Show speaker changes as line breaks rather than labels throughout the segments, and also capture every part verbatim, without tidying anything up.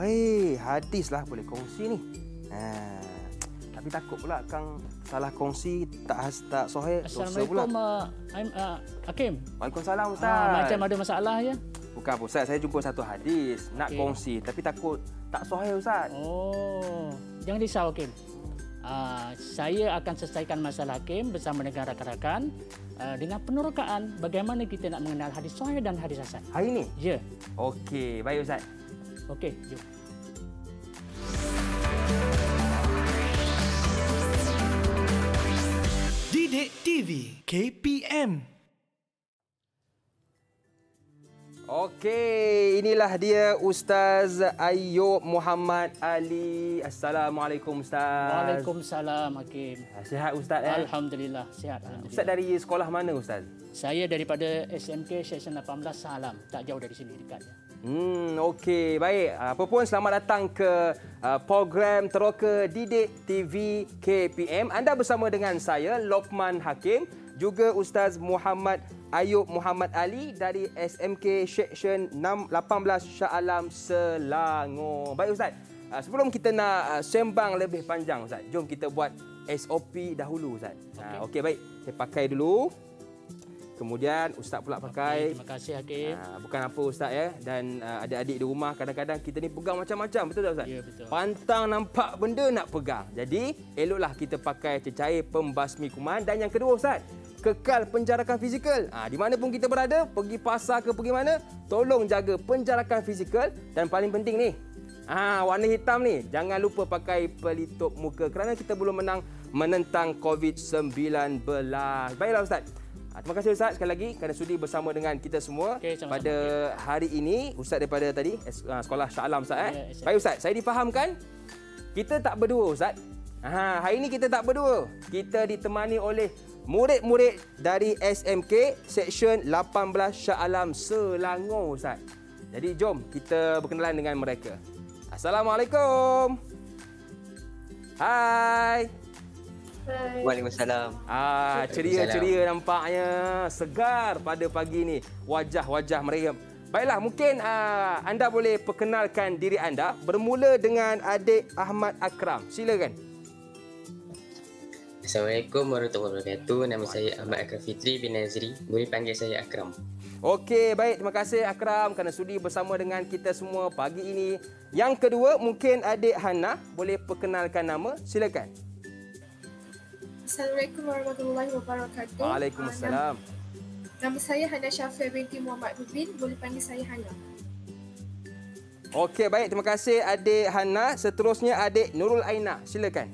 Baik, hadis lah boleh kongsi ni. Ha, tapi takut pula Kang salah kongsi tak tak sahih dosa pula.
Assalamualaikum uh, uh, Hakim.
Waalaikumsalam Ustaz.
Ah, macam ada masalah ya?
Bukan apa Ustaz, saya jumpa satu hadis nak
Okey.
kongsi tapi takut tak sahih Ustaz.
Oh, jangan risau Hakim. Uh, saya akan selesaikan masalah Hakim bersama dengan rakan-rakan uh, dengan penerokaan bagaimana kita nak mengenal hadis sahih dan hadis hasan.
Hari ni?
Ya.
Okey, baik Ustaz.
Okey, jom.
Didik T V K P M.
Okey, inilah dia Ustaz Ayub Muhammad Ali. Assalamualaikum Ustaz.
Waalaikumsalam Hakim.
Sihat Ustaz eh?
Alhamdulillah, sihat. Alhamdulillah.
Ustaz dari sekolah mana Ustaz?
Saya daripada S M K Seksyen lapan belas Salam, tak jauh dari sini dekat.
Hmm, okey, baik. Apa pun selamat datang ke uh, program Teroka Didik T V K P M. Anda bersama dengan saya Lokman Hakim, juga Ustaz Muhammad Ayub Muhammad Ali dari S M K Seksyen lapan belas Shah Alam Selangor. Baik Ustaz, uh, sebelum kita nak uh, sembang lebih panjang Ustaz, jom kita buat S O P dahulu Ustaz. Okey, uh, okay, baik. Saya pakai dulu. Kemudian Ustaz pula pakai.
Okay, terima kasih Hakim.
Ha, bukan apa Ustaz ya. Dan uh, adik-adik di rumah kadang-kadang kita ni pegang macam-macam. Betul tak Ustaz?
Ya, betul.
Pantang nampak benda nak pegang. Jadi eloklah kita pakai cecair pembasmi kuman. Dan yang kedua Ustaz, kekal penjarakan fizikal. Ha, di mana pun kita berada, pergi pasar ke pergi mana, tolong jaga penjarakan fizikal. Dan paling penting ni, ha, warna hitam ni, jangan lupa pakai pelitup muka kerana kita belum menang menentang COVID sembilan belas. Baiklah Ustaz. Terima kasih Ustaz sekali lagi kerana sudi bersama dengan kita semua.
Okay, sama-sama.
Pada hari ini. Ustaz daripada tadi sekolah Shah Alam Ustaz. Eh?
Ya,
Baik Ustaz, saya difahamkan kita tak berdua Ustaz. Ha, hari ini kita tak berdua. Kita ditemani oleh murid-murid dari S M K Seksyen lapan belas Shah Alam Selangor Ustaz. Jadi jom kita berkenalan dengan mereka. Assalamualaikum. Hai.
Waalaikumsalam.
Ah, ceria-ceria nampaknya, segar pada pagi ni wajah-wajah mereka. Baiklah, mungkin uh, anda boleh perkenalkan diri anda bermula dengan adik Ahmad Akram. Silakan.
Assalamualaikum warahmatullahi wabarakatuh. Nama saya Ahmad Akram Fitri bin Nazri. Boleh panggil saya Akram.
Okey, baik. Terima kasih Akram kerana sudi bersama dengan kita semua pagi ini. Yang kedua, mungkin adik Hana boleh perkenalkan nama. Silakan.
Assalamualaikum warahmatullahi wabarakatuh.
Waalaikumsalam.
Nama, nama saya Hana Syafia binti Muhammad Rubin. Boleh panggil saya Hana.
Okey, baik. Terima kasih adik Hana. Seterusnya adik Nurul Aina. Silakan.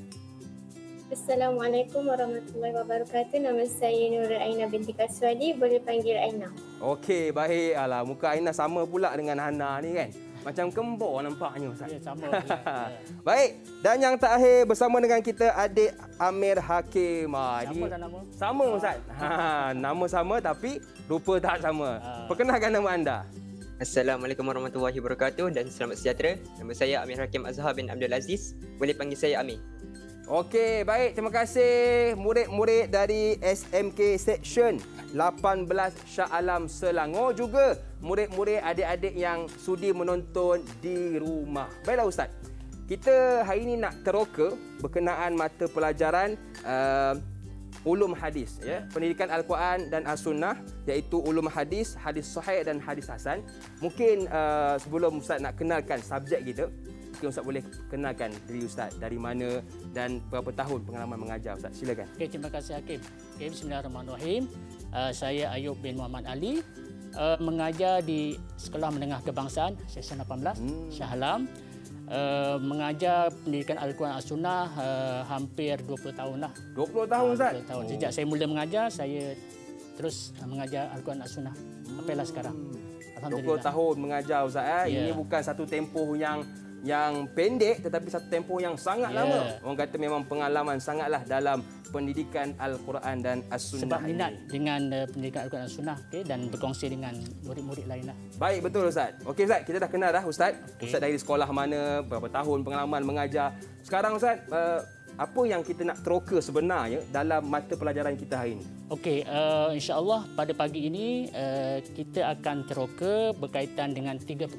Assalamualaikum warahmatullahi wabarakatuh. Nama saya Nurul Aina binti Kaswadi. Boleh panggil Aina.
Okey, baik. Alah, muka Aina sama pula dengan Hana ni kan. Macam kembar nampaknya Ustaz.
Ya, sama. Ya, ya.
Baik, dan yang terakhir bersama dengan kita adik Amir Hakim. Ha,
Sama
di,
dah nama?
Sama Ustaz. Ha, nama sama tapi rupa tak sama.
Ha.
Perkenalkan nama anda.
Assalamualaikum warahmatullahi wabarakatuh dan selamat sejahtera. Nama saya Amir Hakim Azhar bin Abdul Aziz. Boleh panggil saya Amir.
Okey, baik. Terima kasih murid-murid dari S M K Seksyen lapan belas Shah Alam Selangor, juga murid-murid adik-adik yang sudi menonton di rumah. Baiklah Ustaz, kita hari ini nak teroka berkenaan mata pelajaran uh, ulum hadis, ya, pendidikan Al-Quran dan As-Sunnah, iaitu ulum hadis, hadis sahih dan hadis hasan. Mungkin uh, sebelum Ustaz nak kenalkan subjek kita, mungkin Ustaz boleh kenalkan diri Ustaz, dari mana dan berapa tahun pengalaman mengajar Ustaz. Silakan.
Okey, terima kasih Hakim. Okay, Bismillahirrahmanirrahim. Uh, saya Ayub bin Muhammad Ali, uh, mengajar di Sekolah Menengah Kebangsaan Seksyen lapan belas hmm. Shah Alam. Uh, mengajar pendidikan Al-Quran As-Sunnah uh, hampir dua puluh tahun lah.
dua puluh tahun Ustaz?
dua puluh tahun. Sejak oh. saya mula mengajar, saya terus uh, mengajar Al-Quran As-Sunnah. Sampailah hmm. sekarang. Alhamdulillah.
dua puluh tahun mengajar Ustaz. Eh?
Yeah.
Ini bukan satu tempoh yang yang pendek, tetapi satu tempoh yang sangat yeah. lama. Orang kata memang pengalaman sangatlah dalam pendidikan Al-Quran dan As-Sunnah.
Sebab minat ini dengan uh, pendidikan Al-Quran dan As-Sunnah, okay, dan berkongsi dengan murid-murid lain lah.
Baik, betul Ustaz. Okey Ustaz, kita dah kenal dah Ustaz. Okay. Ustaz dari sekolah mana, berapa tahun pengalaman mengajar. Sekarang Ustaz, uh, apa yang kita nak teroka sebenarnya dalam mata pelajaran kita hari ini?
Okey, uh, insya-Allah pada pagi ini uh, kita akan teroka berkaitan dengan tiga perkara.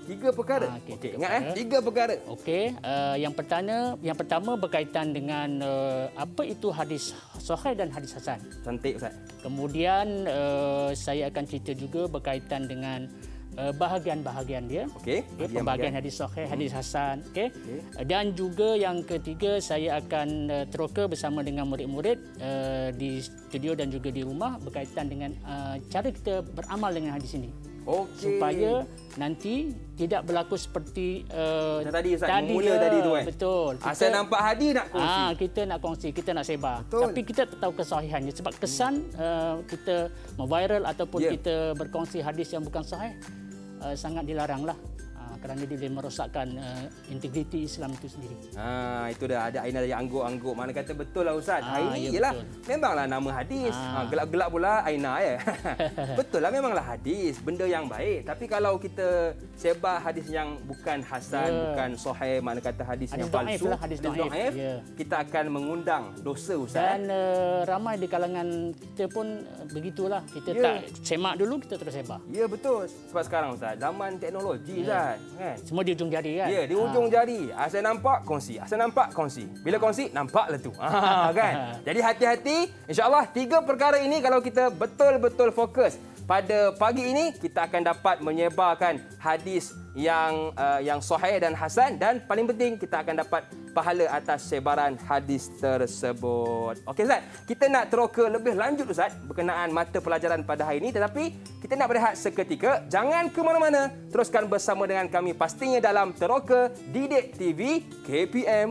Tiga perkara.
Ah, okey,
Okey,
tiga
ingat eh,
perkara.
tiga perkara.
Okey, uh, yang pertama yang pertama berkaitan dengan uh, apa itu hadis sahih dan hadis hasan.
Cantik Ustaz.
Kemudian uh, saya akan cerita juga berkaitan dengan uh, bahagian-bahagian dia.
Okey.
Okay, pembahagian hadis sahih, hadis hasan, okey. Okay. Dan juga yang ketiga saya akan uh, teroka bersama dengan murid-murid uh, di studio dan juga di rumah berkaitan dengan uh, cara kita beramal dengan hadis ini.
Okey.
Supaya nanti tidak berlaku seperti uh,
Macam tadi Ustaz, mula tadi tu kan.
Betul.
Asal nampak hadis nak kongsi.
Ah, kita nak kongsi, kita nak sebar.
Betul.
Tapi kita tak tahu kesahihannya sebab kesan uh, kita memviral ataupun
Yeah.
kita berkongsi hadis yang bukan sahih uh, sangat dilaranglah. Uh, kerana dia boleh merosakkan uh, integriti Islam itu sendiri.
Ha, itu dah ada Aina yang angguk-angguk. Mana kata betul lah Ustaz.
Ah,
Hari ni
ya,
ialah
betul.
memanglah nama hadis.
Ah.
Ha, gelap-gelap pula Aina ya. Betul lah memanglah hadis, benda yang baik. Tapi kalau kita sebar hadis yang bukan hasan,
Ya.
bukan sahih, mana kata hadis,
Hadis
yang
dhaif
palsu,
lah, hadis dhaif.
dhaif,
Ya.
kita akan mengundang dosa Ustaz.
Dan uh, ramai di kalangan kita pun uh, begitulah. Kita
Ya.
tak semak dulu, kita terus sebar.
Ya betul. Sebab sekarang Ustaz, zaman teknologi Ustaz, kan?
Semua di ujung jari kan?
Ya, di ujung jari. Asal nampak, kongsi. Asal nampak, kongsi. Bila kongsi, nampaklah tu. Ha, kan? Jadi hati-hati. InsyaAllah, tiga perkara ini kalau kita betul-betul fokus pada pagi ini, kita akan dapat menyebarkan hadis yang uh, yang sahih dan hasan, dan paling penting kita akan dapat pahala atas sebaran hadis tersebut. Okey Ustaz, kita nak teroka lebih lanjut Ustaz berkenaan mata pelajaran pada hari ini, tetapi kita nak berehat seketika. Jangan ke mana-mana. Teruskan bersama dengan kami pastinya dalam Teroka Didik T V K P M.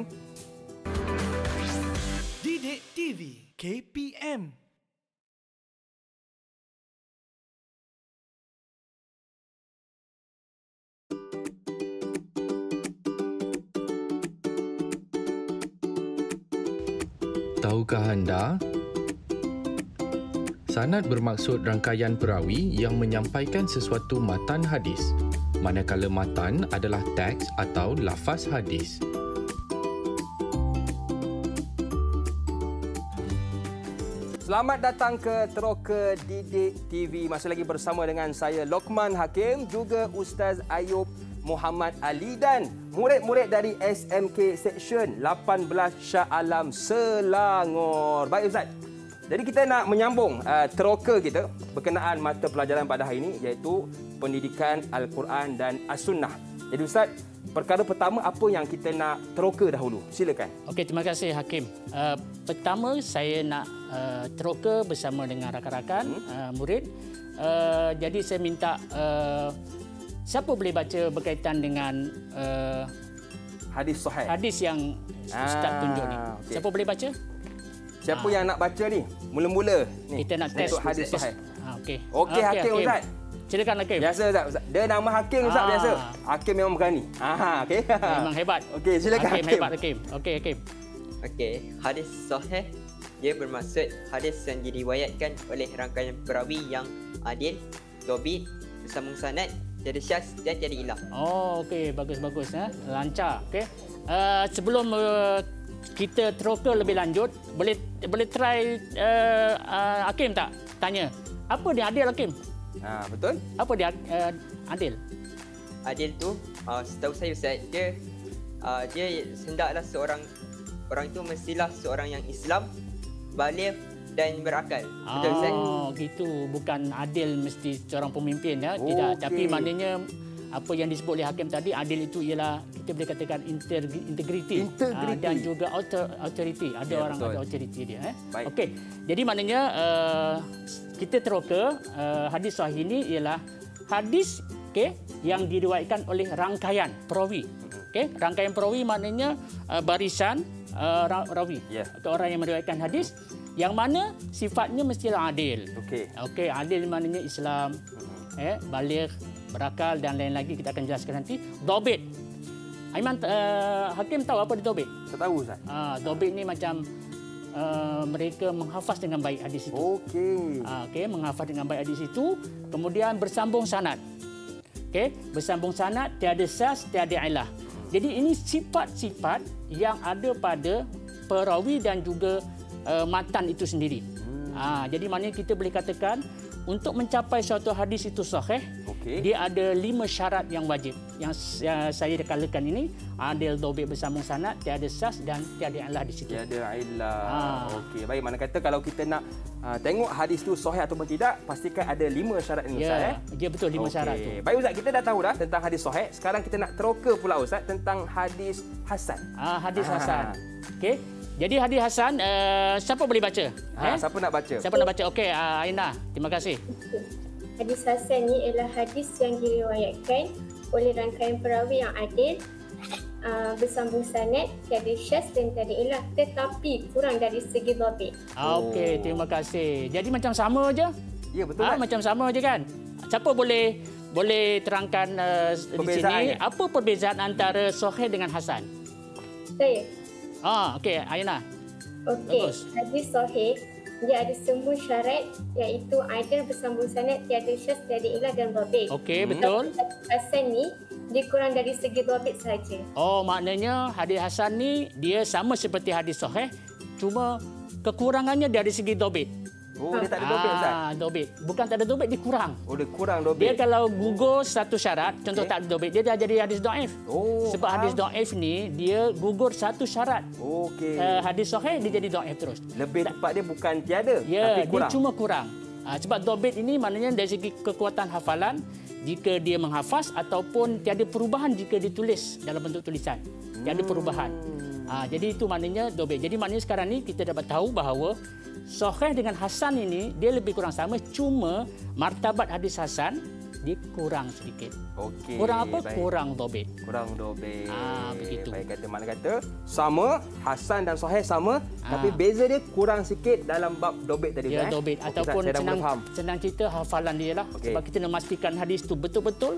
Didik T V K P M.
Tahukah anda? Sanad bermaksud rangkaian perawi yang menyampaikan sesuatu matan hadis, manakala matan adalah teks atau lafaz hadis.
Selamat datang ke Teroka Didik T V. Masih lagi bersama dengan saya Lokman Hakim, juga Ustaz Ayub Muhammad Ali dan murid-murid dari S M K Seksyen lapan belas Shah Alam Selangor. Baik Ustaz. Jadi kita nak menyambung uh, teroka kita berkenaan mata pelajaran pada hari ini, iaitu pendidikan Al-Quran dan As-Sunnah. Jadi Ustaz, perkara pertama apa yang kita nak teroka dahulu? Silakan.
Okey, terima kasih Hakim. Uh, pertama saya nak uh, teroka bersama dengan rakan-rakan hmm. uh, murid. Uh, jadi saya minta uh, siapa boleh baca berkaitan dengan uh,
Hadis sahih.
hadis yang Ustaz
Ah,
tunjuk ni.
okey.
Siapa boleh baca?
Siapa
Ah.
yang nak baca ni? Mula-mula ni.
Kita nak test
untuk hadis
test.
sahih.
Ah, okey.
Okey, Hakim Ustaz.
Silakan Hakim.
Biasa Ustaz, Ustaz. Dia nama Hakim Ustaz
Ah.
biasa. Hakim memang berani. Ah, okey.
Memang hebat.
Okey, silakan
Hakim.
Hakim.
Hebat Hakim. Okey Hakim.
Okey, hadis sahih dia bermaksud hadis yang diriwayatkan oleh rangkaian perawi yang adil, dhabit, bersambung sanad, tiada syaz dan tiada ilah.
Oh, okey, bagus-bagus ya. Lancar. Okey. Uh, sebelum uh, kita teroka lebih lanjut, boleh boleh try uh, uh, Hakim tak tanya. Apa dia adil Hakim?
Ha, betul?
Apa dia uh, adil?
Adil tu, uh, setahu saya Ustaz, dia uh, dia hendaklah seorang orang itu mestilah seorang yang Islam, baligh dan berakal. Betul Ustaz?
Oh, gitu. Bukan adil mesti seorang pemimpin ya. Tidak,
Okey.
tapi maknanya apa yang disebut oleh Hakim tadi, adil itu ialah kita boleh katakan integri- integriti,
Integriti.
ah, dan juga author, authority. Ada
Ya,
orang
betul.
ada authority dia. Eh?
Baik.
Okey. Jadi maknanya uh, kita teroka uh, hadis sahih ini ialah hadis okay, yang diriwayatkan oleh rangkaian perawi. Okey, rangkaian perawi maknanya uh, barisan uh, ra- rawi
Ya.
atau orang yang meriwayatkan hadis yang mana sifatnya mestilah adil.
Okey.
Okey, adil maknanya Islam, eh, baligh, berakal dan lain lagi kita akan jelaskan nanti. Dhabit. Aiman, uh, Hakim tahu apa dia dhabit?
Saya tahu Ustaz.
Ah, dhabit ni macam uh, mereka menghafaz dengan baik hadis itu.
Okey.
Ah, okey, menghafaz dengan baik hadis itu, kemudian bersambung sanad. Okey, bersambung sanad, tiada syaz, tiada ilah. Jadi ini sifat-sifat yang ada pada perawi dan juga uh, matan itu sendiri. Hmm. Ah, jadi maknanya kita boleh katakan untuk mencapai suatu hadis itu sahih,
Okey.
dia ada lima syarat yang wajib. Yang uh, saya kalakan ini, adil, dobit, bersambung sanad, tiada sas dan tiada illah di situ.
Tiada illah.
Ah.
Okey, baik. Mana kata kalau kita nak uh, tengok hadis tu sahih ataupun tidak, pastikan ada lima syarat ini, Ustaz.
Ya,
Eh?
dia betul lima
Okey.
syarat tu.
Baik Ustaz, kita dah tahu dah tentang hadis sahih. Sekarang kita nak teroka pula Ustaz tentang hadis hasan.
Ah, hadis
Ah.
hasan. Okey. Jadi hadis hasan, uh, siapa boleh baca?
Ha,
Eh?
siapa nak baca?
Siapa nak baca? Okey, uh, Aina. Terima kasih.
Hadis hasan ni ialah hadis yang diriwayatkan oleh rangkaian perawi yang adil, uh, bersambung sanad, tiada syaz dan tiada illah, tetapi kurang dari segi dhabit.
Ah, Okey, terima kasih. Jadi macam sama aja.
Ya, betul
Ah,
kan?
macam sama aja kan? Siapa boleh boleh terangkan uh, di sini
Perbezaannya.
apa perbezaan antara sahih dengan hasan?
Saya.
Ah, okey, Aina.
Okey,
Bagus.
hadis sahih dia ada semua syarat iaitu adil, bersambung sanad, tiada syaz, tiada illah dan dhabit.
Okey,
Hmm.
betul.
Hadis hasan ni dia kurang dari segi dhabit sahaja.
Oh, maknanya hadis hasan ni dia sama seperti hadis sahih, cuma kekurangannya dari segi dobit.
Oh, dia tak ada dobit Ustaz.
Ah, dobit. Bukan tak ada dobit, dia kurang.
Oh, dia kurang dobit.
Dia kalau gugur satu syarat, contoh tak ada dobit, dia dah jadi hadis dhaif.
Oh,
Sebab
faham.
hadis dhaif ni dia gugur satu syarat.
Okey.
Uh, hadis sahih dia jadi dhaif terus.
Lebih tepat dia bukan tiada,
Ya,
tapi
dia
kurang.
cuma kurang. Ah, sebab dobit ini maknanya dari segi kekuatan hafalan, jika dia menghafaz ataupun tiada perubahan jika ditulis dalam bentuk tulisan. Tiada perubahan. Ah, jadi itu maknanya dobit. Jadi maknanya sekarang ni kita dapat tahu bahawa sahih dengan hasan ini dia lebih kurang sama, cuma martabat hadis hasan dia kurang sedikit.
Okey.
Kurang apa?
baik.
Kurang dobit.
Kurang dobit.
Ah, begitu.
Baik kata mana kata sama, hasan dan sahih sama,
Ah.
tapi beza dia kurang sikit dalam bab dobit tadi
Dia
Ustaz, eh?
dobit
Okey,
ataupun
Ustaz, saya dah
senang
mula faham.
senang cerita hafalan dia lah.
Okey.
Sebab kita nak memastikan hadis tu betul-betul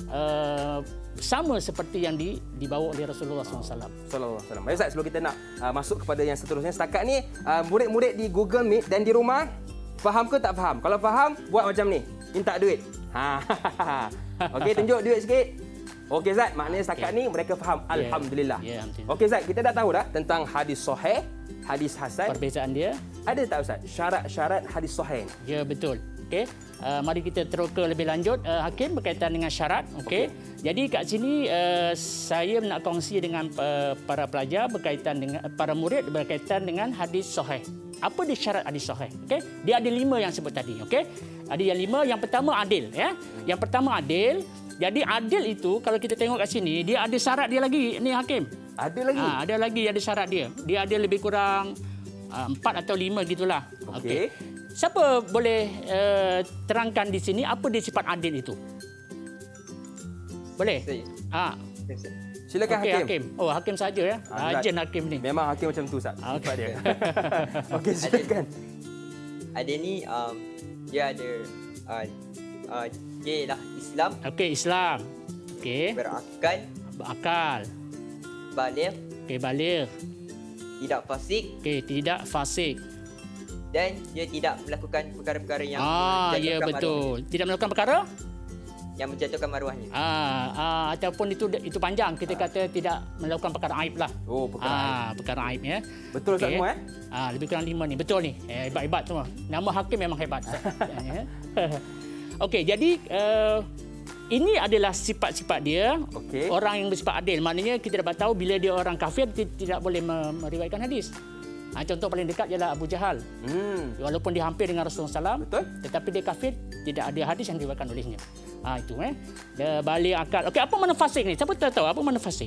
uh, sama seperti yang di, dibawa oleh Rasulullah sallallahu alaihi wasallam.
Sallallahu alaihi wasallam. Baik Ustaz, sebelum kita nak uh, masuk kepada yang seterusnya, setakat ni uh, murid-murid di Google Meet dan di rumah faham ke tak faham? Kalau faham, buat macam ni. Minta duit. Ha. Okey, tunjuk duit sikit. Okey Zat, maknanya setakat
Okey.
ni mereka faham.
Ya.
Alhamdulillah.
Ya, alhamdulillah.
Okey Zat, kita dah tahu dah tentang hadis sahih, hadis hasan.
Perbezaan dia,
Ada tak Ustaz syarat-syarat hadis sahih ni?
ya betul. Okey. Uh, mari kita teroka lebih lanjut. Uh, Hakim berkaitan dengan syarat. Okey. Jadi kat sini uh, saya nak kongsi dengan uh, para pelajar berkaitan dengan para murid berkaitan dengan hadis sahih. Apa dia syarat hadis sahih? Okey. Dia ada lima yang sebut tadi. Okey. Ada yang lima. Yang pertama adil. Ya. Yang pertama adil. Jadi adil itu kalau kita tengok kat sini dia ada syarat dia lagi. Ni Hakim.
Ada lagi?
Ha, ada lagi ada syarat dia. Dia ada lebih kurang uh, empat atau lima gitulah.
Okey.
Siapa boleh uh, terangkan di sini apa dia sifat adil itu? Boleh?
Saya.
Ah.
Saya.
Silakan
Okey,
Hakim.
Hakim. Oh, Hakim saja ya.
Ah,
Ajen Hakim ni.
Memang Hakim macam tu Ustaz.
Ah,
Sifat
okey.
dia. Okey, silakan.
Ada ni um, dia ada uh, uh, dia ialah Islam,
Okey, Islam. Okey.
berakal,
Berakal.
baligh,
Okey, baligh.
tidak fasik
Okey, tidak fasik.
dan dia tidak melakukan perkara-perkara yang
Ah, ya
menjatuhkan
betul. Tidak melakukan perkara?
maruah, yang menjatuhkan maruahnya.
Ah, ah, ataupun itu itu panjang kita kata tidak melakukan perkara aib lah.
Oh, perkara
ah, perkara aib ya.
Betul Ustaz
Okey.
semua eh?
Ah, lebih kurang lima ni. Betul ni. Eh, hebat-hebat semua. Nama Hakim memang hebat. Ya. Okey, jadi uh, ini adalah sifat-sifat dia.
Okey.
Orang yang bersifat adil. Maknanya kita dapat tahu bila dia orang kafir dia tidak boleh meriwayatkan hadis. Ha, contoh paling dekat ialah Abu Jahal.
Hmm.
Walaupun dia hampir dengan Rasulullah sallallahu alaihi wasallam,
Betul?
tetapi dia kafir, tidak ada hadis yang diriwayatkan olehnya. Ha, itu eh. Dia balik akal. Okey, apa makna fasik ni? Siapa tahu apa makna fasik?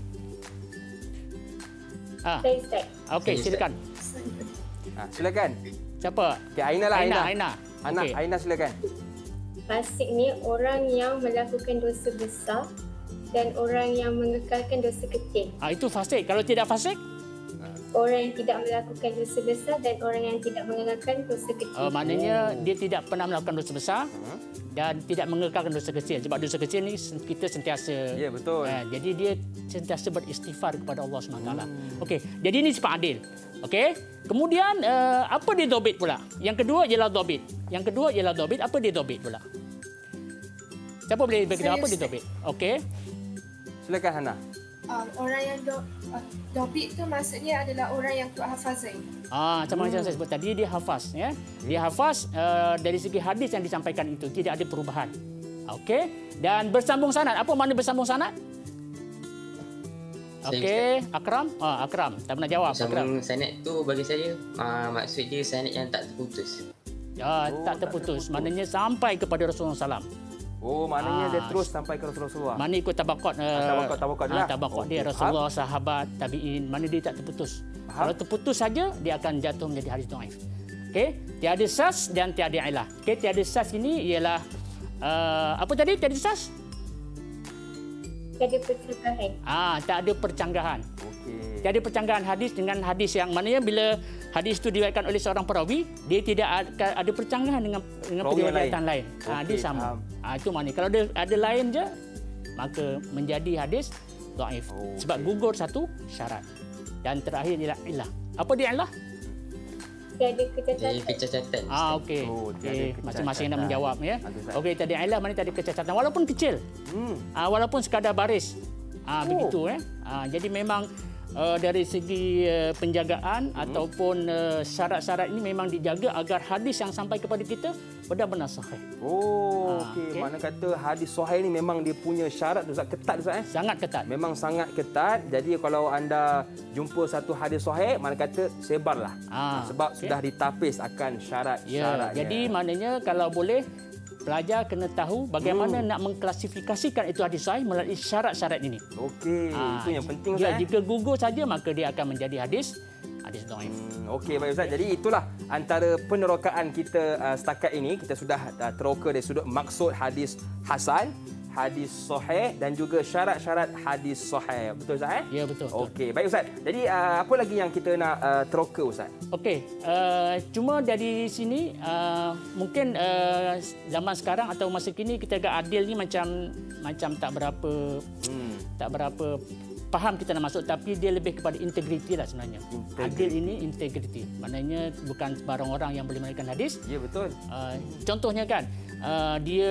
Ah,
Saya Ustaz.
okey, silakan.
Ha, silakan.
Siapa?
Okey, Aina lah
Aina,
Aina.
Aina.
Anak
Okey.
Aina silakan.
Fasik ni orang yang melakukan dosa besar dan orang yang mengekalkan dosa kecil.
Ah, itu fasik. Kalau tidak fasik,
Orang yang tidak melakukan dosa besar dan orang yang tidak mengekalkan dosa kecil.
uh, maknanya dia tidak pernah melakukan dosa besar dan tidak mengekalkan dosa kecil. Sebab dosa kecil ni sen- kita sentiasa.
Ya, betul.
Uh, jadi dia sentiasa beristighfar kepada Allah subhanahu wa taala. Okey, jadi ini sifat adil. Okey. Kemudian uh, apa dia dobit pula? Yang kedua ialah dobit. Yang kedua ialah dobit. Apa dia dobit pula? Siapa boleh beritahu
Saya,
apa dia
Ustaz.
dobit? Okey.
Silakan Hana.
Um, orang yang do, uh, dobit tu maksudnya adalah orang yang kuat hafazan.
Ah, sama macam saya sebut tadi dia hafaz ya. Dia hafaz uh, dari segi hadis yang disampaikan itu tidak ada perubahan. Okey. Dan bersambung sanad. Apa makna bersambung sanad? Okey, Akram. Ah, Akram. Tak pernah jawab.
Bersambung sanad tu bagi saya uh, maksud dia sanad yang tak terputus.
Ya, oh, tak terputus. Maknanya sampai kepada Rasulullah sallallahu alaihi wasallam.
Oh, maknanya
Ah,
dia terus sampai ke Rasulullah.
Mana ikut tabaqat uh,
tabaqat tabaqat dia.
ah, tabaqat dia
Okey,
Rasulullah, sahabat, tabi'in, mana dia tak terputus.
Faham.
Kalau terputus saja dia akan jatuh menjadi hadis dhaif. Okey, tiada sas dan tiada ilah. Okey, tiada sas ini ialah uh, apa tadi? Tiada sas?
Tiada percanggahan.
Ah, tak ada percanggahan.
Okey.
Tiada percanggahan hadis dengan hadis yang maknanya bila hadis itu diriwayatkan oleh seorang perawi, dia tidak ada, ada percanggahan dengan dengan
Perawi yang
periwayatan lain.
lain.
Ah, dia
Okey,
sama.
faham.
Ah, itu maknanya kalau ada ada lain je maka menjadi hadis dhaif.
Oh,
Sebab
okey.
gugur satu syarat. Dan terakhir ialah ilah. Apa dia ilah?
Tiada
Jadi
kecacatan.
kecacatan.
Ah, okey.
Oh, tiada
Okey,
kecacatan.
masing-masing nak menjawab ya.
Bagus, Ustaz.
Okey, tadi ilah mana tadi kecacatan walaupun kecil.
Hmm.
Ah, walaupun sekadar baris. Ah,
Oh.
begitu eh. Ah, jadi memang uh, dari segi uh, penjagaan
Hmm.
ataupun uh, syarat-syarat ini memang dijaga agar hadis yang sampai kepada kita benar-benar sahih.
Oh,
Ah,
okey.
okey.
Mana kata hadis sahih ni memang dia punya syarat tu Ustaz, ketat Ustaz eh.
Sangat ketat.
Memang sangat ketat. Jadi kalau anda jumpa satu hadis sahih, mana kata sebarlah.
Ah,
Sebab
okey.
sudah ditapis akan
Ya,
syarat-syaratnya.
jadi maknanya kalau boleh pelajar kena tahu bagaimana
Hmm.
nak mengklasifikasikan itu hadis sahih melalui syarat-syarat ini.
okey,
Ah,
itu yang penting
Ya,
Ustaz. eh.
jika gugur saja maka dia akan menjadi hadis hadis dhaif.
Hmm, okey baik Ustaz. Jadi itulah antara penerokaan kita uh, setakat ini. Kita sudah uh, teroka dari sudut maksud hadis hasan, hadis sahih dan juga syarat-syarat hadis sahih. Betul Ustaz eh?
Ya, betul. betul.
Okey, baik Ustaz. Jadi uh, apa lagi yang kita nak uh, teroka Ustaz?
Okey, uh, cuma dari sini uh, mungkin uh, zaman sekarang atau masa kini kita agak adil ni macam macam tak berapa
Hmm.
tak berapa faham kita nak masuk, tapi dia lebih kepada integriti lah sebenarnya.
Integriti.
Adil ini integriti. Maknanya bukan sebarang orang yang boleh menerikan hadis.
Ya betul.
Uh, contohnya kan uh, dia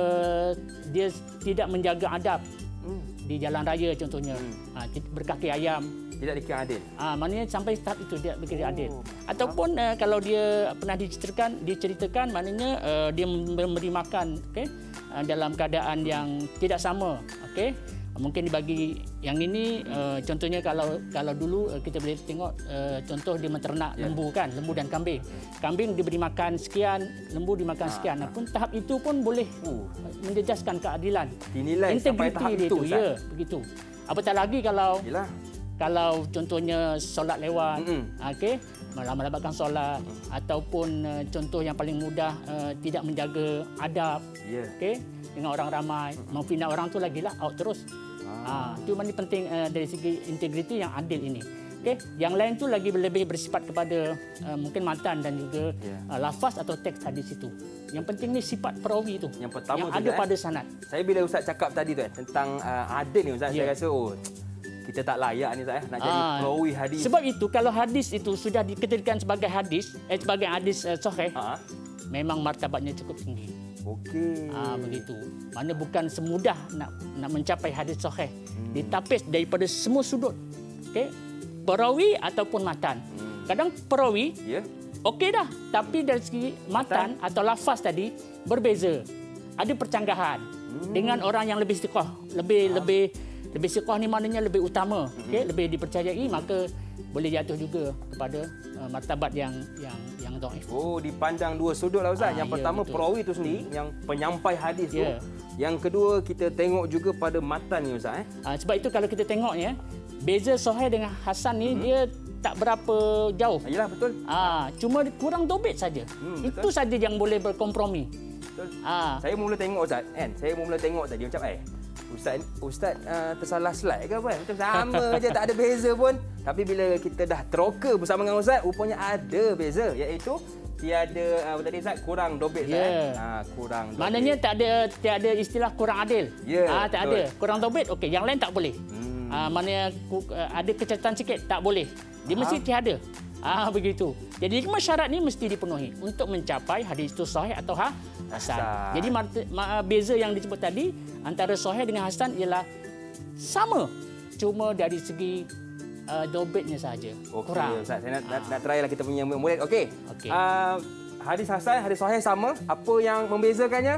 dia tidak menjaga adab
Hmm.
di jalan raya contohnya.
Hmm.
Uh, berkaki ayam.
Tidak dikira adil.
Ah, maknanya sampai tahap itu dia berkira
Oh,
adil. Ataupun uh, kalau dia pernah diceritakan, diceritakan maknanya uh, dia memberi makan, okey, uh, dalam keadaan yang tidak sama, okey. Mungkin dibagi yang ini uh, contohnya kalau kalau dulu uh, kita boleh tengok uh, contoh dia menternak
Ya.
lembu kan, lembu dan kambing. Kambing diberi makan sekian, lembu dimakan sekian. Nah, pun tahap itu pun boleh
Uh.
menjejaskan keadilan.
Dinilai sampai
Integriti
tahap
dia
itu
tu,
Ustaz.
ya, begitu. Apatah lagi kalau
Yalah.
kalau contohnya solat lewat,
Mm-mm.
okey, melambangkan solat ataupun uh, contoh yang paling mudah uh, tidak menjaga adab,
Ya.
okey, dengan orang ramai, memfitnah orang tu lagilah out terus. Ah, itu mana penting uh, dari segi integriti yang adil ini. Okey, yang lain tu lagi lebih bersifat kepada uh, mungkin matan dan juga
Ya.
uh, lafaz atau teks hadis itu. Yang penting ni sifat perawi itu.
Yang pertama
yang
tu
ada
je, eh.
pada sanad.
Saya bila Ustaz cakap tadi tu eh, tentang uh, adil ni Ustaz,
Ya.
saya rasa oh kita tak layak ni Ustaz eh, nak jadi
Ah,
perawi hadis.
Sebab itu kalau hadis itu sudah diketirkan sebagai hadis, eh, sebagai hadis uh, sahih,
Ha.
memang martabatnya cukup tinggi.
Okey.
Ah, begitu. Mana bukan semudah nak nak mencapai hadis sahih. Hmm. Ditapis daripada semua sudut. Okey. Perawi ataupun matan.
Hmm.
Kadang perawi
Ya.
okey dah, tapi dari segi matan, matan atau lafaz tadi berbeza. Ada percanggahan hmm. dengan orang yang lebih siqah, lebih ah. lebih lebih siqah ni maknanya lebih utama, hmm. okey, lebih dipercayai, maka boleh jatuh juga kepada uh, martabat yang yang yang dhaif.
Oh, dipandang dua sudut lah Ustaz.
Ah,
yang
ya,
pertama
betul.
perawi itu sendiri, yang penyampai hadis tu.
Ya.
Yang kedua kita tengok juga pada matan ni Ustaz eh.
Uh, sebab itu kalau kita tengok ya, beza sahih dengan hasan ni hmm. dia tak berapa jauh.
Yalah betul.
Ah, cuma kurang dobit saja.
Hmm,
Itu saja yang boleh berkompromi.
Betul.
Ah,
Saya mula tengok Ustaz kan. Saya mula tengok tadi macam eh Ustaz Ustaz uh, tersalah slide ke apa? Macam sama je, tak ada beza pun. Tapi bila kita dah teroka bersama dengan Ustaz, rupanya ada beza, iaitu tiada uh, apa tadi Ustaz, kurang dobit Ustaz.
Ya.
Eh? Ha, kurang dobit.
maknanya tak ada tak ada istilah kurang adil.
Ya,
ah, tak
betul.
ada. Kurang dobit okey, yang lain tak boleh.
Hmm.
Ah, maknanya ku- uh, ada kecacatan sikit tak boleh. Dia mesti
Faham.
tiada. Ah, begitu. Jadi lima syarat ni mesti dipenuhi untuk mencapai hadis itu sahih atau ha, hasan.
Hasan.
Jadi mart- ma- beza yang disebut tadi antara sahih dengan hasan ialah sama, cuma dari segi uh, dobitnya saja.
Okey
Kurang.
Ustaz, saya nak, nak,
Ah.
nak try lah kita punya murid. Okey.
Okey.
Uh, hadis hasan, hadis sahih sama. Apa yang membezakannya?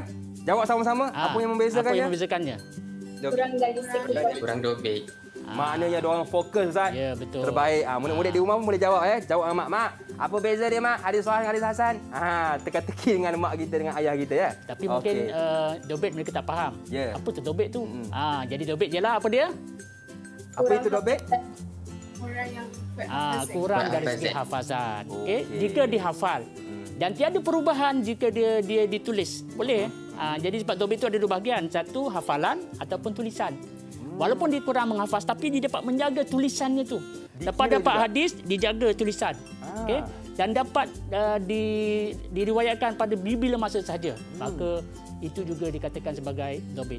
Jawab sama-sama.
Ah,
apa yang membezakannya?
Apa yang membezakannya?
Kurang dari segi
Kurang dobit.
Maknanya dia orang fokus, Ustaz.
Ya, betul.
Terbaik. Ah, murid-murid di rumah pun boleh jawab eh. Jawab dengan mak. Mak, apa beza dia, Mak? Hadis sahih, hadis hasan. Ah, teka-teki dengan mak kita dengan ayah kita ya.
Tapi mungkin
Okey.
uh, dobit mereka tak faham.
Ya.
Apa tu dobit tu?
Mm-mm.
Ah, jadi dobit je lah apa dia?
Apa itu dobit?
Orang yang kuat
Ah,
hafazan.
kurang dari
Hafazan.
segi hafazan. Okey,
Okey.
jika dihafal dan tiada perubahan jika dia dia ditulis. Boleh. Ah, jadi sebab dobit itu ada dua bahagian. Satu hafalan ataupun tulisan. Walaupun dia kurang menghafaz tapi dia dapat menjaga tulisannya tu. Dapat
Dikira
dapat
juga.
hadis dijaga tulisan.
Ah.
Okey. Dan dapat uh, di diriwayatkan pada bila masa sahaja. Maka itu juga dikatakan sebagai dobit.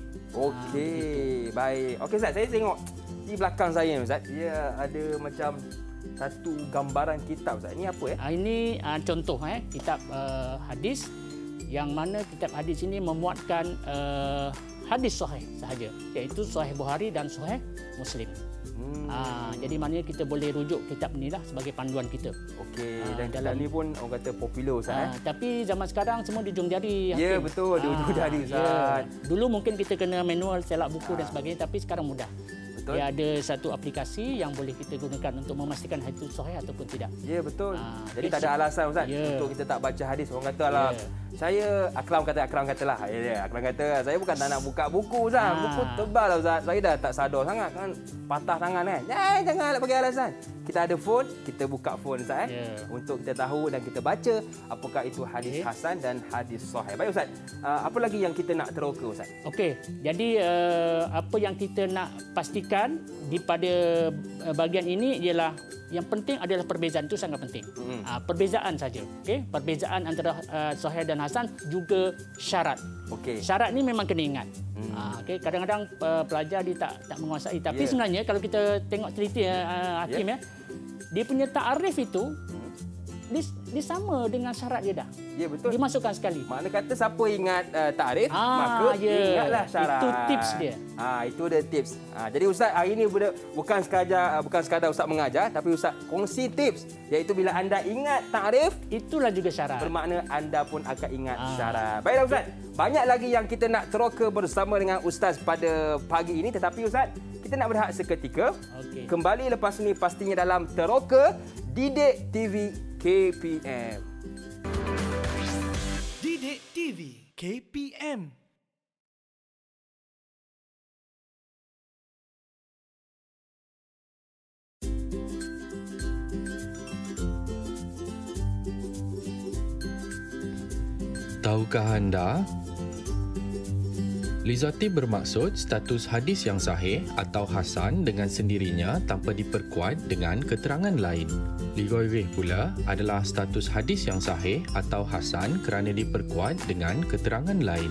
Okey, baik. Okey Ustaz, saya tengok di belakang saya Ustaz, dia ada macam satu gambaran kitab Ustaz. Ini apa ya?
Ah, ini ah, contoh eh kitab uh, hadis yang mana kitab hadis ini memuatkan uh, hadis sahih sahaja, iaitu Sahih Bukhari dan Sahih Muslim.
Hmm.
Ah, jadi maknanya kita boleh rujuk kitab inilah sebagai panduan kita.
Okey,
Ah,
dan kitab
dalam-
ni pun orang kata popular Ustaz
Ah,
eh.
tapi zaman sekarang semua di ujung jari.
Ya,
Hakim.
betul, di ujung jari, Ustaz.
ya. Dulu mungkin kita kena manual selak buku dan sebagainya, tapi sekarang mudah.
Betul.
Dia ada satu aplikasi yang boleh kita gunakan untuk memastikan hadis itu sahih ataupun tidak.
Ya, betul.
Ah,
Jadi
okey,
tak ada
so-
alasan Ustaz
Ya.
untuk kita tak baca hadis. Orang kata lah,
Ya.
saya Akram kata Akram katalah. Ya, ya, Akram kata saya bukan tak nak buka buku Ustaz.
Ah.
Buku tebal lah Ustaz. Saya dah tak sadar sangat kan patah tangan kan. Eh, jangan nak bagi alasan. Kita ada phone, kita buka phone Ustaz eh.
Ya.
Untuk kita tahu dan kita baca apakah itu hadis
Okey.
hasan dan hadis sahih. Baik Ustaz. Uh, apa lagi yang kita nak teroka Ustaz?
Okey, jadi uh, apa yang kita nak pastikan di pada uh, bahagian ini ialah yang penting adalah perbezaan, itu sangat penting.
Mm.
Uh, perbezaan saja. Okey, perbezaan antara uh, sahih dan hasan juga syarat.
Okey.
Syarat ni memang kena ingat.
Hmm.
Uh, okey, kadang-kadang uh, pelajar dia tak tak menguasai, tapi
Ya.
sebenarnya kalau kita tengok teliti uh, Hakim ya, dia punya ta'arif itu dia, dia sama dengan syarat dia dah.
Ya, betul.
Dimasukkan sekali.
Makna kata siapa ingat uh, takrif,
Ah,
maka
ya.
ingatlah syarat.
Itu tips dia.
Ah, itu dia tips. Ah, jadi Ustaz hari ini bukan bukan sekadar uh, bukan sekadar Ustaz mengajar, tapi Ustaz kongsi tips, iaitu bila anda ingat takrif,
Itulah juga syarat.
bermakna anda pun akan ingat
Ah.
syarat. Baiklah Ustaz, banyak lagi yang kita nak teroka bersama dengan Ustaz pada pagi ini, tetapi Ustaz, kita nak berehat seketika.
Okey.
Kembali lepas ini pastinya dalam Teroka Didik T V K P M.
Didik T V K P M.
Tahukah anda? Lizati bermaksud status hadis yang sahih atau hasan dengan sendirinya tanpa diperkuat dengan keterangan lain. Lighairih pula adalah status hadis yang sahih atau hasan kerana diperkuat dengan keterangan lain.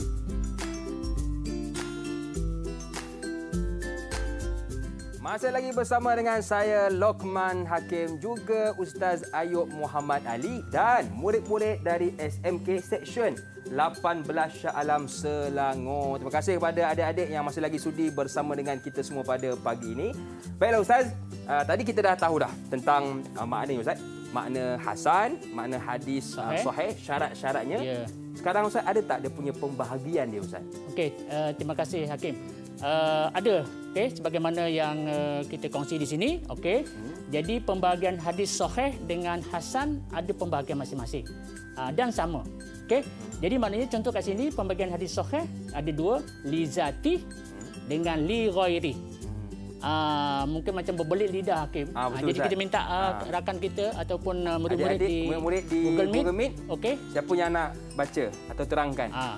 Masih lagi bersama dengan saya Lokman Hakim, juga Ustaz Ayub Muhammad Ali dan murid-murid dari S M K Section lapan belas Shah Alam Selangor. Terima kasih kepada adik-adik yang masih lagi sudi bersama dengan kita semua pada pagi ini. Baiklah Ustaz, uh, tadi kita dah tahu dah tentang uh, makna Ustaz. Makna hasan, makna hadis uh,
Sahih.
sahih, syarat-syaratnya.
Ya.
Sekarang Ustaz ada tak dia punya pembahagian dia Ustaz?
Okey, uh, terima kasih Hakim. Uh, ada, okey, sebagaimana yang uh, kita kongsi di sini, okey. Hmm. Jadi pembahagian hadis sahih dengan hasan ada pembahagian masing-masing. Uh, dan sama. Okey. Jadi maknanya contoh kat sini pembahagian hadis sahih ada dua, li zati dengan li ghairi. Ah, mungkin macam berbelit lidah Hakim.
Ah,
Ah,
betul,
jadi
Ustaz.
kita minta uh,
Ah.
rakan kita ataupun uh, murid-murid
Adik-adik,
di,
murid-murid di
Google Meet.
Google Meet.
Okey.
Siapa yang nak baca atau terangkan?
Ah,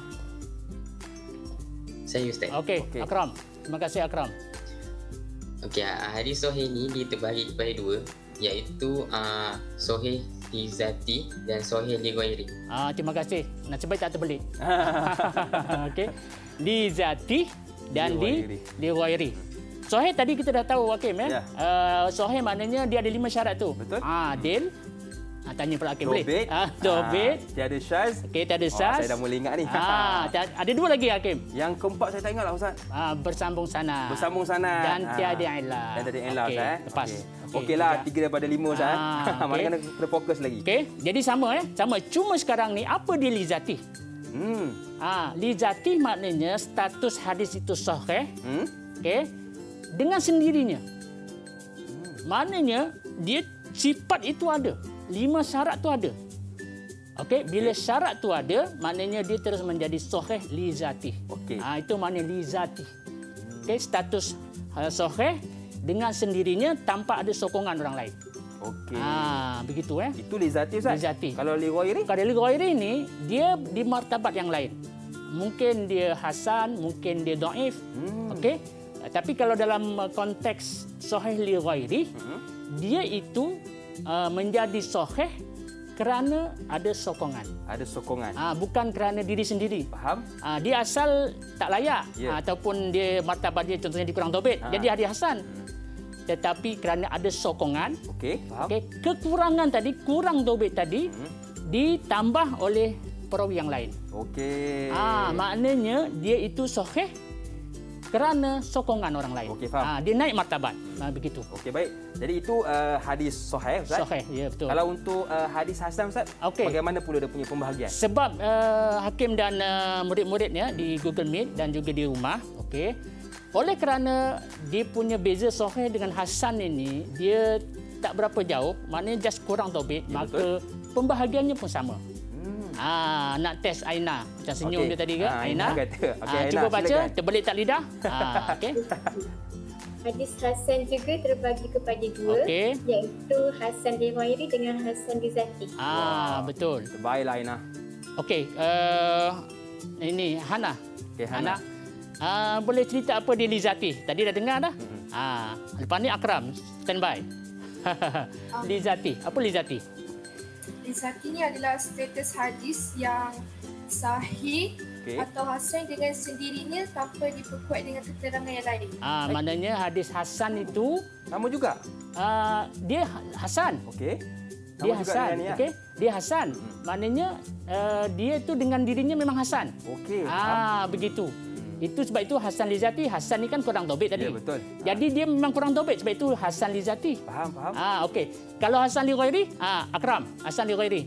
Saya Ustaz.
okey,
Okey.
Akram. Terima kasih Akram.
Okey, ah, hadis sahih ni dia terbahagi kepada dua, iaitu uh, sahih li zati dan sahih li ghairi.
Ah, terima kasih. Nasib baik tak terbelit. Okey. Li zati dan
Li
li li ghairi. Sahih tadi kita dah tahu Hakim ya.
Ya.
Uh, sahih maknanya dia ada lima syarat tu.
Betul.
Adil. Ah, tanya pula Hakim boleh.
Dobit.
Ah, dobit.
Ah, tiada syaz.
Okey, tak ada
Oh,
sas.
saya dah mula ingat ni.
Ah, tak- ada dua lagi Hakim.
Yang keempat saya tak ingat lah Ustaz.
Ah, bersambung sana.
Bersambung sana.
Dan
Ah.
tiada ilah.
Dan tiada ilah
Okey,
Ustaz. eh.
lepas.
Okey.
Okey,
Okeylah,
tiga.
tiga daripada lima Ustaz. eh.
Ah,
Mana
okey.
kena, kena fokus lagi.
Okey, jadi sama eh. Sama. Cuma sekarang ni apa dia li zati?
Hmm.
Ah, li zati maknanya status hadis itu sahih.
Hmm?
Okey. Dengan sendirinya. Hmm. Maknanya dia sifat itu ada. Lima syarat tu ada. Okey, bila okay. syarat tu ada, maknanya dia terus menjadi sahih li zati.
Okey.
Ah, itu maknanya li zati. Hmm. Okey, status uh, sahih dengan sendirinya tanpa ada sokongan orang lain.
Okey.
Ah, begitu eh.
Itu li zati Ustaz.
Li zati.
Kalau li ghairi?
Kalau li ghairi ni dia di martabat yang lain. Mungkin dia hasan, mungkin dia dhaif. Hmm. Okey. Tapi kalau dalam konteks sahih li ghairi, hmm. dia itu uh, menjadi sahih kerana ada sokongan.
Ada sokongan.
Ah, bukan kerana diri sendiri.
Faham?
Ah, dia asal tak layak
yeah.
ah, ataupun dia martabat dia contohnya dikurang taubat.
Ha.
Jadi hadis hasan. Tetapi kerana ada sokongan,
okey, faham.
Okay, kekurangan tadi, kurang taubat tadi hmm. ditambah oleh perawi yang lain.
Okey.
Ah, maknanya dia itu sahih kerana sokongan orang lain.
Okey, faham.
Ah, dia naik martabat. Ah, begitu.
Okey, baik. Jadi itu uh, hadis sahih Ustaz.
Sahih, ya betul.
Kalau untuk uh, hadis hasan Ustaz,
okay.
bagaimana pula dia punya pembahagian?
Sebab uh, hakim dan uh, murid-muridnya di Google Meet dan juga di rumah, okey. Oleh kerana dia punya beza sahih dengan hasan ini, dia tak berapa jauh, maknanya just kurang taubat, ya, maka betul. Pembahagiannya pun sama. Ah, nak test Aina. Macam senyum okay. dia tadi ke?
Ha,
Aina.
Kata. Okay,
ah,
Aina,
cuba baca,
silakan.
terbelit tak lidah. Ah, okey.
Hadis hasan juga terbagi kepada dua,
okay.
iaitu hasan li ghairi dengan hasan li zati.
Ah, wow. Betul.
Terbaiklah Aina.
Okey, uh, ini Hana.
Okay, Hana.
Hana. Uh, boleh cerita apa dia li zati? Tadi dah dengar dah? Mm-hmm. Ah, lepas ni Akram, standby. Li zati. Apa li zati?
Li zati ni adalah status hadis yang sahih okay. atau hasan dengan sendirinya tanpa diperkuat dengan keterangan yang lain.
Ah, maknanya hadis hasan itu
sama juga.
Uh, dia hasan.
Okey.
Dia hasan. Okey. Dia hasan. Hmm. Maknanya uh, dia itu dengan dirinya memang hasan.
Okey.
Ah, begitu. Itu sebab itu hasan li zati. Hasan ni kan kurang taubat tadi.
Ya, betul.
Jadi ha. dia memang kurang taubat sebab itu hasan li zati.
Faham, faham.
Ah, okey. Kalau hasan li ghairi, ah Akram, hasan li ghairi.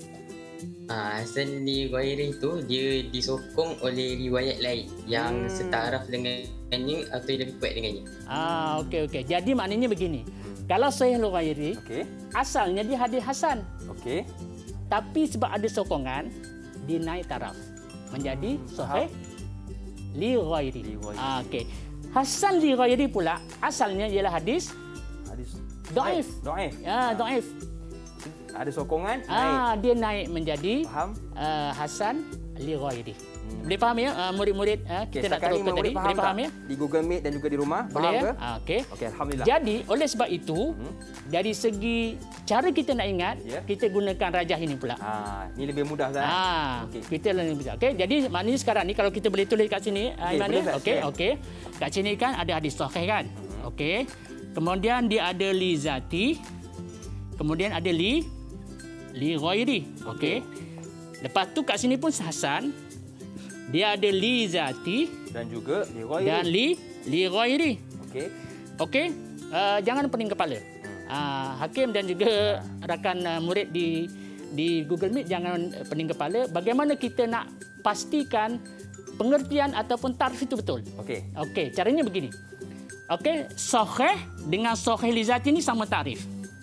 Ah, hasan li ghairi itu dia disokong oleh riwayat lain yang hmm. setaraf dengannya atau lebih kuat dengannya.
Ah, okey okey. Jadi maknanya begini. Hmm. Kalau sahih li ghairi, okey. Asalnya dia hadis hasan.
Okey.
Tapi sebab ada sokongan, dia naik taraf menjadi sahih li ghairi. Ah, okey. Hasan li ghairi pula asalnya ialah hadis
hadis
dhaif.
Dhaif.
Ya, dhaif.
Ada sokongan
ah, naik. Dia naik menjadi
faham?
Uh, hasan li ghairi. Hmm. Boleh faham ya uh, murid-murid uh, kita okay, nak teruskan tadi.
Faham
boleh faham ya?
Di Google Meet dan juga di rumah.
Boleh
faham
ya?
ke?
Ah, okey.
Okey, alhamdulillah.
Jadi oleh sebab itu hmm. dari segi cara kita nak ingat, yeah. kita gunakan rajah ini pula.
Ah, ini lebih mudah Ustaz.
Ah, okay. Kita lebih mudah. Okey, jadi maknanya sekarang ni kalau kita boleh tulis kat sini, okay, Aiman ni. Okey, okey. Kat sini kan ada hadis sahih kan? Hmm. Okey. Kemudian dia ada li zati. Kemudian ada li li ghairi. Okey. Lepas tu kat sini pun hasan. Dia ada li zati
dan juga li ghairi.
Dan li li ghairi.
Okey.
Okey. Uh, jangan pening kepala. Hmm. Uh, hakim dan juga ha. rakan uh, murid di di Google Meet jangan pening kepala. Bagaimana kita nak pastikan pengertian ataupun tarif itu betul?
Okey.
Okey, caranya begini. Okey, sahih dengan sahih li zati ni sama tarif.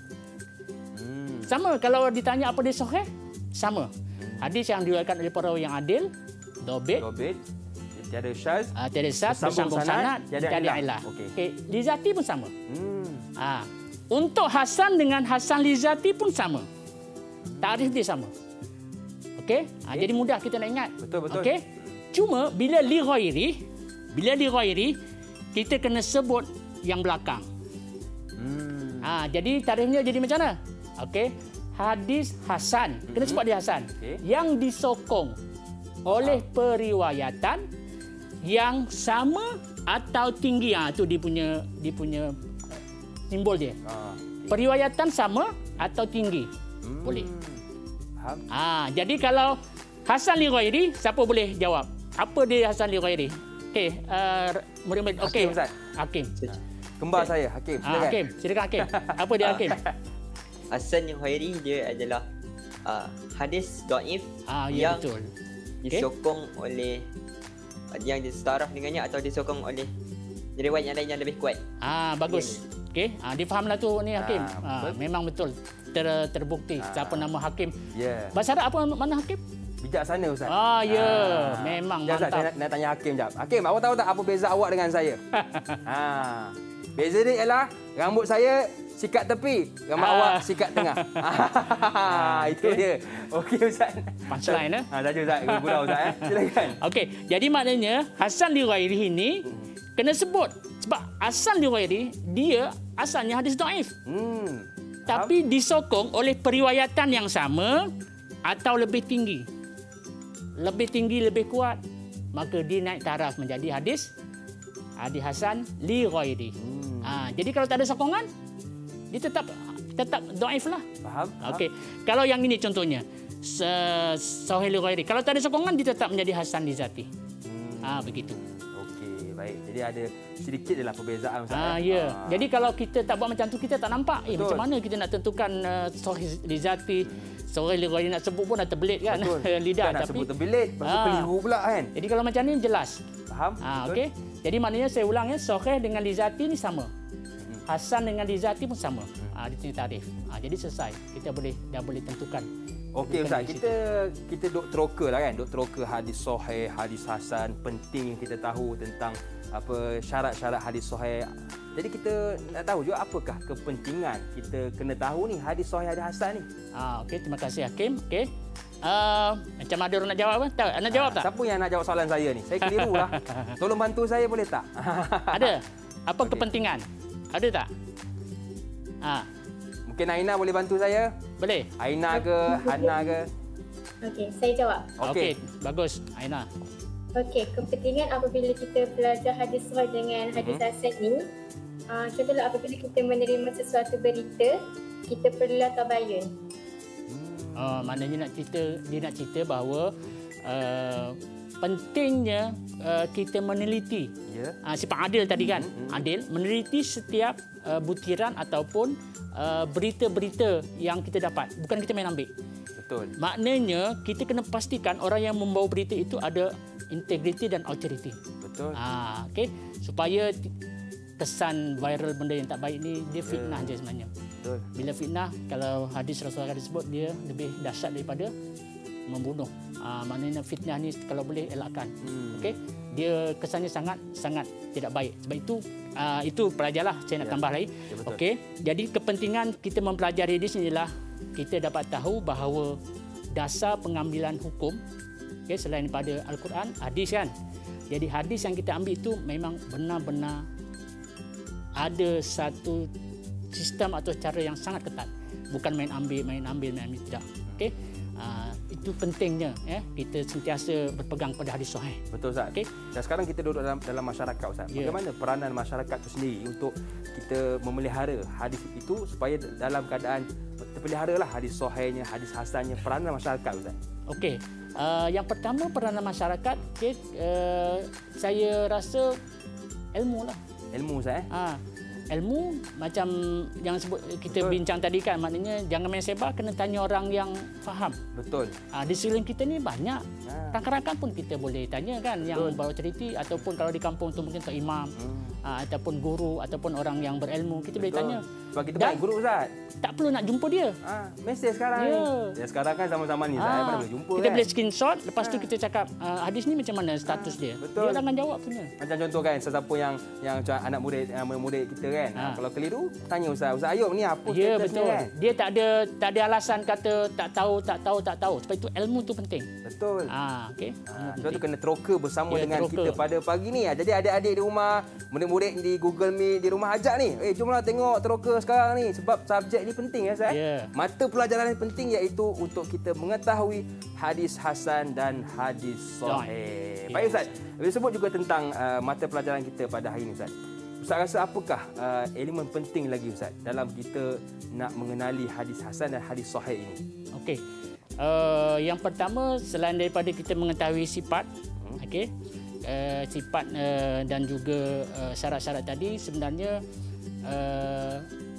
Hmm. Sama kalau ditanya apa dia sahih? Sama. Hmm. Hadis yang diriwayatkan oleh perawi yang adil, Dobit,
Dobit, tiada syaz,
uh, tiada syaz, bersambung sanad, tiada ilah.
Okey.
Okay. Li zati pun sama.
Hmm.
Ah, untuk hasan dengan hasan li zati pun sama. Tarikh dia sama. Okey? Okay. Ah, jadi mudah kita nak ingat.
Betul betul.
Okey. Cuma bila li ghairi, bila li ghairi kita kena sebut yang belakang. Hmm. Ah, jadi tarikhnya jadi macam mana? Okey. Hadis hasan. Kena sebut dia hasan. Okay. Yang disokong oleh periwayatan yang sama atau tinggi. Ah, tu dia punya dia punya simbol dia. Ah, okay. Periwayatan sama atau tinggi. Hmm. Boleh. Faham? Ah, jadi kalau hasan li ghairi, siapa boleh jawab? Apa dia hasan li ghairi? Okey, uh, murid-murid okey.
Hakim Ustaz.
Hakim.
Kembar
okay.
saya, Hakim.
Silakan. Ah, Hakim, silakan Hakim. Apa dia Hakim?
Hasan li ghairi dia adalah uh, hadis dhaif
ah, ya,
yang
betul.
disokong okay. oleh yang disetaraf dengannya atau disokong oleh riwayat yang lain yang lebih kuat.
Ah, bagus. Okey, ah, difahamlah tu ni Hakim. Ah, ah, memang betul ter, terbukti. Ah. Siapa nama Hakim? Ya. Yeah. Bahasa Arab apa mana Hakim?
Bijaksana Ustaz.
Ah ya, yeah. ah. memang
Jangan,
mantap.
Ustaz, saya nak, nak tanya Hakim jap. Hakim, awak tahu tak apa beza awak dengan saya? ha. Beza dia ialah rambut saya sikat tepi, rambut ah. awak sikat tengah. Itu okay. dia. Okey Ustaz.
Punchline eh.
Ha, saja Ustaz, gurau Ustaz eh. Silakan.
Okey, jadi maknanya Hasan Lighairi ini hmm. kena sebut sebab Hasan Lighairi dia asalnya hadis dhaif. Hmm. Tapi disokong oleh periwayatan yang sama atau lebih tinggi. Lebih tinggi, lebih kuat, maka dia naik taraf menjadi hadis hadis hasan li ghairi. Hmm. Ha, jadi kalau tak ada sokongan, dia tetap tetap dhaif lah. Faham? Okey. Kalau yang ini contohnya sahih li ghairi. Kalau tak ada sokongan, dia tetap menjadi hasan li zati. Hmm. Ha, begitu.
Okey, baik. Jadi ada sedikit jelah perbezaan Ustaz.
Ah, ya. Ha. Jadi kalau kita tak buat macam tu, kita tak nampak. Eh, macam mana kita nak tentukan uh, sahih li zati? Hmm. Seorang Lighairi nak sebut pun dah terbelit kan lidah,
nak
tapi
sebut terbelit, lepas tu keliru pula kan.
Jadi kalau macam ni jelas.
Faham?
Ha, okey. Jadi maknanya saya ulang ya, sahih dengan lizati ni sama. Hmm. Hasan dengan lizati pun sama. Hmm. Ha, di sini tarif. Ha, jadi selesai. Kita boleh dah boleh tentukan.
Okey Ustaz, kita kita duk teroka lah kan, duk teroka hadis sahih, hadis hasan, penting kita tahu tentang apa syarat-syarat hadis sahih. Jadi kita nak tahu juga apakah kepentingan kita kena tahu ni hadis sahih, hadis hasan ni.
Ah, okey, terima kasih Hakim. Okey. Uh, macam ada orang nak jawab apa? Tak, nak jawab
ha,
tak?
Siapa yang nak jawab soalan saya ni? Saya keliru lah. Tolong bantu saya boleh tak?
Ada. Apa okay. kepentingan? Ada tak?
Ha. Mungkin Aina boleh bantu saya?
Boleh.
Aina ke, Hana ke?
Okey, saya jawab.
Okey, okay. Bagus. Aina.
Okey, kepentingan apabila kita belajar hadis sahih dengan hadis hmm. hasan ni, uh, contohlah apabila kita menerima sesuatu berita, kita perlulah tabayun.
Uh, maknanya nak cerita, dia nak cerita bahawa uh, pentingnya uh, kita meneliti. Yeah. Uh, sifat adil tadi kan, mm-hmm. adil, meneliti setiap uh, butiran ataupun uh, berita-berita yang kita dapat. Bukan kita main ambil.
Betul.
Maknanya kita kena pastikan orang yang membawa berita itu ada integriti dan authority. Betul. Uh, okay? Supaya kesan viral benda yang tak baik ni dia fitnah yeah. je sebenarnya. Betul. Bila fitnah, kalau hadis Rasulullah disebut dia lebih dahsyat daripada membunuh. Ah, maknanya fitnah ni kalau boleh elakkan. Hmm. Okey. Dia kesannya sangat sangat tidak baik. Sebab itu ah, itu pelajarlah saya nak ya. tambah lagi. Ya, okey. Jadi kepentingan kita mempelajari hadis ni ialah kita dapat tahu bahawa dasar pengambilan hukum okey selain daripada Al-Quran, hadis kan. Jadi hadis yang kita ambil itu memang benar-benar ada satu sistem atau cara yang sangat ketat. Bukan main ambil, main ambil, main ambil. Tidak. Okey? Uh, itu pentingnya ya, kita sentiasa berpegang pada hadis sahih.
Betul Ustaz. Okay? Dan sekarang kita duduk dalam dalam masyarakat Ustaz. Yeah. Bagaimana peranan masyarakat itu sendiri untuk kita memelihara hadis itu supaya dalam keadaan terpeliharalah hadis sahihnya, hadis hasannya, peranan masyarakat Ustaz.
Okey. Uh, yang pertama peranan masyarakat, okay, uh, saya rasa ilmu lah.
Ilmu Ustaz eh?
Ha. Ilmu macam yang sebut kita Betul. bincang tadi kan, maknanya jangan main sebar, kena tanya orang yang faham.
Betul.
Ha, di sekeliling kita ni banyak. Ha. Rakan-rakan pun kita boleh tanya kan. Betul. Yang bawa cerita ataupun kalau di kampung tu mungkin tok imam hmm. ha, ataupun guru ataupun orang yang berilmu, kita Betul. boleh tanya.
Sebab kita banyak guru Ustaz.
Tak perlu nak jumpa dia.
Ha, mesej sekarang ya. ni. Ya sekarang kan sama-sama ni Ustaz, ha. mana boleh jumpa
kita
kan.
boleh screenshot, lepas ha. tu kita cakap uh, hadis ni macam mana status ha. dia.
Betul.
Dia akan jawab punya.
Macam contoh kan, sesiapa yang yang anak murid murid kita kan. Ha. Kalau keliru tanya Ustaz, Ustaz Ayub ni apa
ya,
status
betul.
ni kan?
Dia tak ada tak ada alasan kata tak tahu, tak tahu, tak tahu. Sebab itu ilmu tu penting.
Betul.
Ah, okey.
Ha, sebab tu kena teroka bersama ya, dengan
teroka.
kita pada pagi ni. Jadi adik-adik di rumah, murid-murid di Google Meet di rumah ajak ni. Eh jomlah tengok teroka sekarang ni sebab subjek ni penting ya Ustaz. Ya. Mata pelajaran yang penting iaitu untuk kita mengetahui hadis hasan dan hadis sahih. Baik Ustaz. Bila sebut juga tentang uh, mata pelajaran kita pada hari ini Ustaz. Ustaz rasa apakah uh, elemen penting lagi Ustaz dalam kita nak mengenali hadis hasan dan hadis sahih ini?
Okey. Uh, yang pertama selain daripada kita mengetahui sifat, hmm. okey. Uh, sifat uh, dan juga uh, syarat-syarat tadi sebenarnya uh,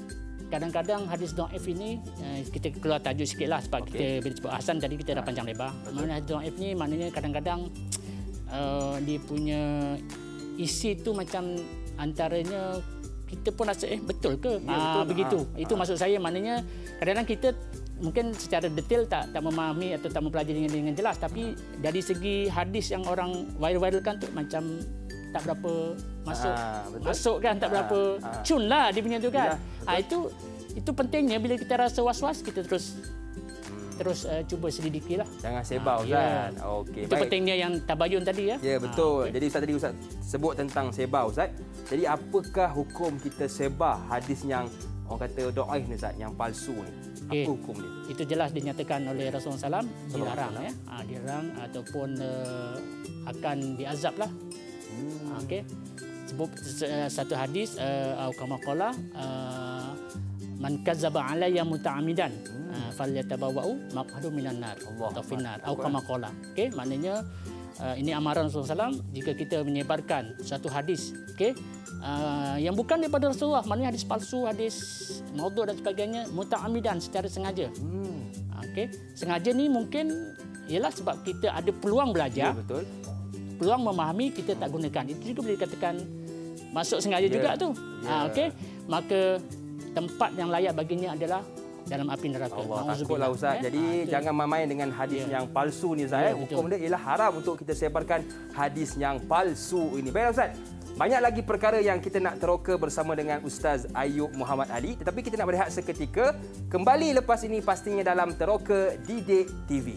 kadang-kadang hadis dhaif ini uh, kita keluar tajuk sikitlah sebab okay. kita bila sebut hasan tadi kita dah panjang lebar. Maknanya hadis dhaif ni maknanya kadang-kadang uh, dia punya isi tu macam antaranya kita pun rasa eh betul ke? Ya, betul. Ah, begitu. Ha, Itu ha. maksud saya, maknanya kadang-kadang kita mungkin secara detail tak tak memahami atau tak mempelajari dengan, dengan jelas, tapi dari segi hadis yang orang viral-viralkan tu macam tak berapa masuk ha, masuk kan, tak berapa ha, ha. cun lah dia punya tu kan. Ya, ha, itu itu pentingnya bila kita rasa was-was kita terus terus uh, cuba selidikilah. Jangan
sebar, ha, Ustaz. Ya. Okey,
itu baik. Pentingnya yang tabayun tadi ya.
Ya, betul. Ha, okay. Jadi Ustaz tadi Ustaz sebut tentang sebar, Ustaz. Jadi apakah hukum kita sebar hadis yang orang kata dhaif ni, Ustaz, yang palsu ni? Okay. Apa hukum dia?
Itu jelas dinyatakan oleh Rasulullah sallallahu alaihi wasallam dilarang ya. Ha, dilarang ataupun uh, akan diazab lah. Hmm. Ha, okey. Sebut uh, satu hadis uh, au kama qala uh, man kadzaba alayya muta'ammidan falyatabawwa'u maq'adahu minan nar atau finnar atau kama qala. Okey, maknanya uh, ini amaran Rasulullah sallallahu alaihi wasallam jika kita menyebarkan satu hadis, okey, uh, yang bukan daripada Rasulullah, maknanya hadis palsu, hadis maudhu' dan sebagainya, muta'ammidan, secara sengaja. Hmm. Okey, sengaja ni mungkin ialah sebab kita ada peluang belajar. Ya, betul. Peluang memahami kita tak gunakan. Itu juga boleh dikatakan masuk sengaja yeah. juga tu. Yeah. Ha, okey, maka tempat yang layak baginya adalah dalam api neraka.
Allah, takutlah Ustaz. Ya? Jadi ha, jangan main dengan hadis ya. yang palsu ni, Ustaz. Ya, hukum dia ialah haram untuk kita sebarkan hadis yang palsu ini. Baiklah Ustaz. Banyak lagi perkara yang kita nak teroka bersama dengan Ustaz Ayub Muhammad Ali, tetapi kita nak berehat seketika. Kembali lepas ini pastinya dalam Teroka Didik T V.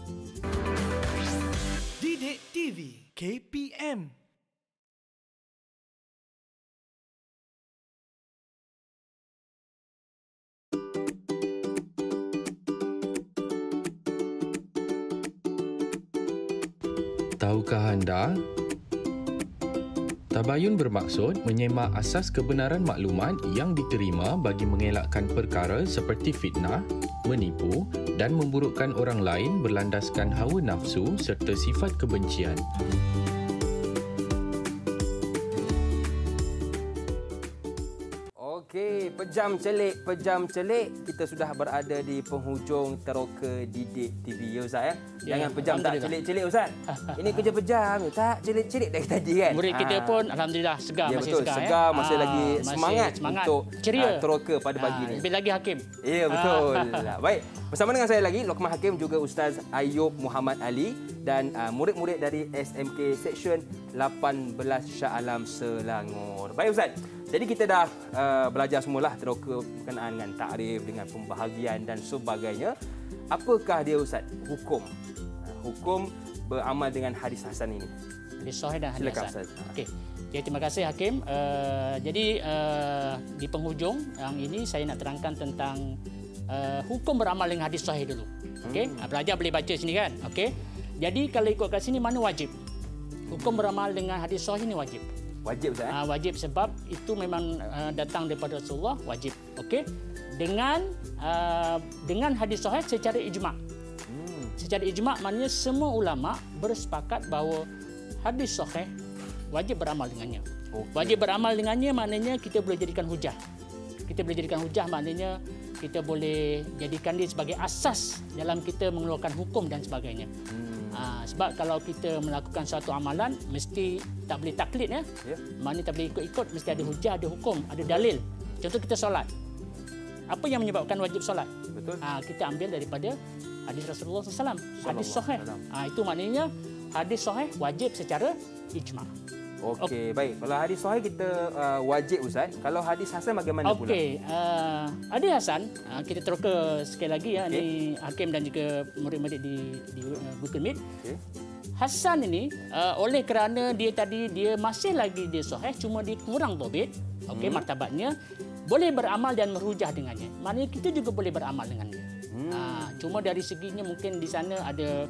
Didik T V K P M.
Tahukah anda? Tabayun bermaksud menyemak asas kebenaran maklumat yang diterima bagi mengelakkan perkara seperti fitnah, menipu dan memburukkan orang lain berlandaskan hawa nafsu serta sifat kebencian.
Okey, pejam celik, pejam celik. Kita sudah berada di penghujung Teroka Didik T V, ya Ustaz ya. Jangan ya, pejam tak celik-celik Ustaz. Ini kerja pejam tak celik-celik dari tadi kan.
Murid kita ha. pun alhamdulillah segar,
ya,
masih
betul.
segar.
Segar,
ya.
masih ha, lagi semangat,
semangat
untuk
ceria.
Uh, teroka pada pagi
ha,
ni.
Lebih lagi Hakim.
Ya, betul. Baik, bersama dengan saya lagi Lokman Hakim, juga Ustaz Ayub Muhammad Ali dan uh, murid-murid dari S M K Seksyen lapan belas Shah Alam Selangor. Baik Ustaz. Jadi kita dah uh, belajar semualah teroka berkenaan dengan takrif, dengan pembahagian dan sebagainya. Apakah dia Ustaz hukum? Uh, hukum beramal dengan hadis hasan ini.
Hadis sahih dan hadis
Silakan,
hasan. Okey. Okay, terima kasih Hakim. Uh, jadi uh, di penghujung yang ini saya nak terangkan tentang uh, hukum beramal dengan hadis sahih dulu. Okey. Hmm. Pelajar boleh baca sini kan? Okey. Jadi kalau ikut kat sini mana wajib? Hukum beramal dengan hadis sahih ini wajib.
Wajib Ustaz?
Uh, wajib sebab itu memang uh, datang daripada Rasulullah, wajib. Okey. Dengan uh, dengan hadis sahih secara ijma'. Hmm. Secara ijma' maknanya semua ulama bersepakat bahawa hadis sahih wajib beramal dengannya. Okay. Wajib beramal dengannya maknanya kita boleh jadikan hujah. Kita boleh jadikan hujah maknanya kita boleh jadikan dia sebagai asas dalam kita mengeluarkan hukum dan sebagainya. Hmm. Ha, sebab kalau kita melakukan suatu amalan mesti tak boleh taklid ya. Yeah. Maknanya tak boleh ikut-ikut, mesti ada hujah, ada hukum, ada dalil. Contoh kita solat. Apa yang menyebabkan wajib solat? Betul. Ha, kita ambil daripada hadis Rasulullah sallallahu alaihi wasallam, hadis sahih. Ha, itu maknanya hadis sahih wajib secara ijma'.
Okey, okay. Baik. Kalau hadis sahih kita uh, wajib Ustaz. Kalau hadis hasan bagaimana
okay.
pula?
Okey, uh, hadis hasan uh, kita teroka sekali lagi ya, okay. Ini Hakim dan juga murid-murid di di uh, Google Meet. Okay. Hasan ini uh, oleh kerana dia tadi dia masih lagi dia sahih, cuma dia kurang dhabit, okey, hmm. martabatnya, boleh beramal dan merhujah dengannya. Maknanya kita juga boleh beramal dengannya. Hmm. Uh, cuma dari seginya mungkin di sana ada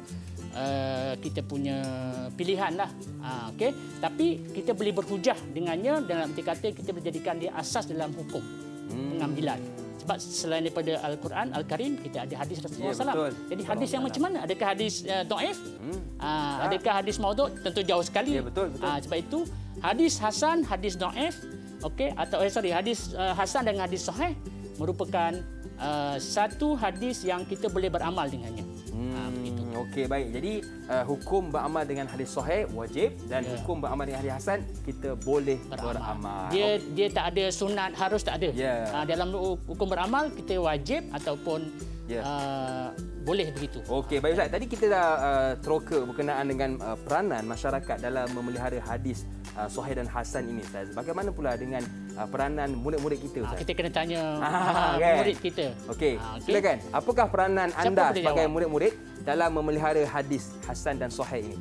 Uh, kita punya pilihan lah, uh, okay? Tapi kita boleh berhujah dengannya dalam arti kata kita boleh jadikan dia asas dalam hukum hmm. pengambilan. Sebab selain daripada Al-Quran, Al-Karim, kita ada hadis Rasulullah ya, sallallahu alaihi wasallam. Jadi hadis yang macam mana? Adakah hadis uh, dhaif? Hmm. Uh, adakah hadis maudhu'? Tentu jauh sekali.
Ya, betul, betul.
Uh, sebab itu hadis hasan, hadis dhaif, okey, atau eh, sorry hadis uh, hasan dengan hadis sahih merupakan uh, satu hadis yang kita boleh beramal dengannya.
Hmm,
ha, begitu.
Okey, baik. Jadi uh, hukum beramal dengan hadis sahih wajib dan
Ya.
hukum beramal dengan hadis hasan kita boleh beramal.
beramal. Dia
Okey.
dia tak ada sunat harus tak ada.
Ya.
Ha, dalam hukum beramal kita wajib ataupun
Ya.
uh, boleh begitu.
Okey, baik Ustaz. Tadi kita dah uh, teroka berkenaan dengan uh, peranan masyarakat dalam memelihara hadis uh, sahih dan hasan ini, Ustaz. Bagaimana pula dengan uh, peranan murid-murid kita,
Ha,
Ustaz?
kita kena tanya
Ah,
uh,
kan?
murid kita.
Okey,
Ha, okey.
silakan. Apakah peranan
Siapa
anda
boleh
sebagai
jawab?
murid-murid dalam memelihara hadis hasan dan sahih ini?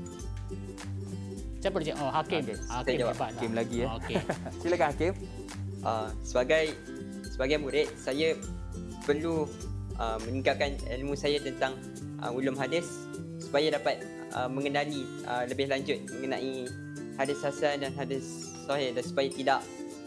Siapa boleh jawab? Oh, Hakim.
Okey,
Hakim
saya jawab.
hebat lah.
Hakim lagi ya.
Oh, okey.
Silakan Hakim.
Uh, sebagai sebagai murid, saya perlu uh, meningkatkan ilmu saya tentang uh, ulum hadis supaya dapat uh, mengenali uh, lebih lanjut mengenai hadis hasan dan hadis sahih dan supaya tidak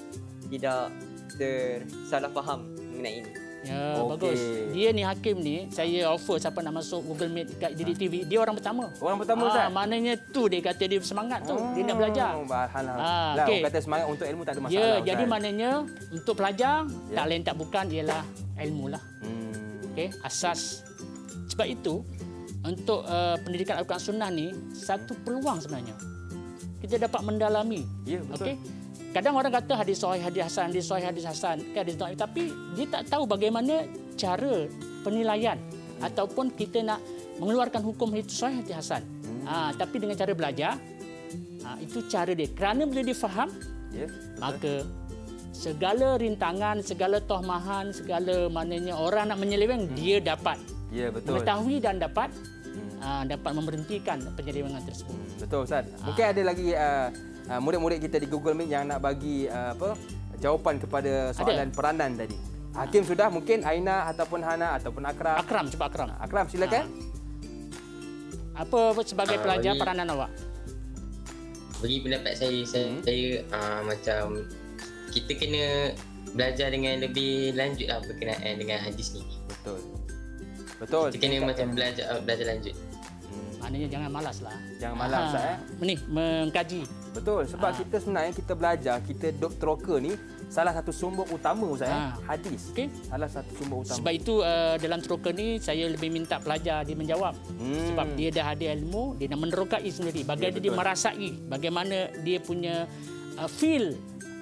tidak tersalah faham mengenai ini.
Ya,
Okey.
bagus. Dia ni Hakim ni, saya offer siapa nak masuk Google Meet kat Didik T V, dia orang pertama.
Orang pertama,
Ah,
Ustaz?
maknanya tu dia kata dia semangat tu. Dia nak belajar.
Oh, Alhamdulillah.
Ah,
Lah,
okey.
orang kata semangat untuk ilmu tak ada masalah.
Ya,
Ustaz.
jadi maknanya untuk pelajar,
Ya.
tak lain tak bukan ialah ilmu lah.
Hmm.
Okey, asas. Sebab itu, untuk uh, pendidikan Al-Quran Sunnah ni, satu peluang sebenarnya. Kita dapat mendalami.
Ya, betul.
Okey. Kadang orang kata hadis sahih, hadis hasan, hadis sahih, hadis hasan, kan hadis dhaif, tapi dia tak tahu bagaimana cara penilaian ataupun kita nak mengeluarkan hukum hadis sahih, hadis hasan.
Hmm.
Ha, tapi dengan cara belajar, ha, itu cara dia. Kerana bila dia faham,
Ya, betul.
maka segala rintangan, segala tohmahan, segala maknanya orang nak menyeleweng, dia dapat
Ya, betul.
mengetahui dan dapat uh, dapat memberhentikan penyelewengan tersebut.
Hmm, betul Ustaz. Mungkin ada lagi uh, uh, murid-murid kita di Google Meet yang nak bagi uh, apa jawapan kepada soalan peranan tadi. Hakim sudah, mungkin Aina ataupun Hana ataupun Akram.
Akram, cuba Akram.
Akram silakan.
Apa sebagai
Ah,
pelajar
bagi-
peranan awak?
Bagi pendapat saya, saya,
Hmm.
saya uh, macam kita kena belajar dengan lebih lanjut lah berkenaan dengan hadis ni.
Betul. Betul.
Kita kena
Tingkatkan.
macam belajar uh, belajar lanjut.
Hmm,
Maknanya jangan malas lah.
Jangan malas, Ustaz, eh.
Ni, mengkaji.
Betul, sebab kita sebenarnya kita belajar, kita dok teroka ni salah satu sumber utama Ustaz, eh,
Ha.
hadis.
Okey.
Salah satu sumber utama.
Sebab itu uh, dalam teroka ni saya lebih minta pelajar dia menjawab.
Hmm.
Sebab dia dah ada ilmu, dia dah menerokai sendiri. Bagaimana
Ya,
dia
betul.
merasai, bagaimana dia punya uh, feel.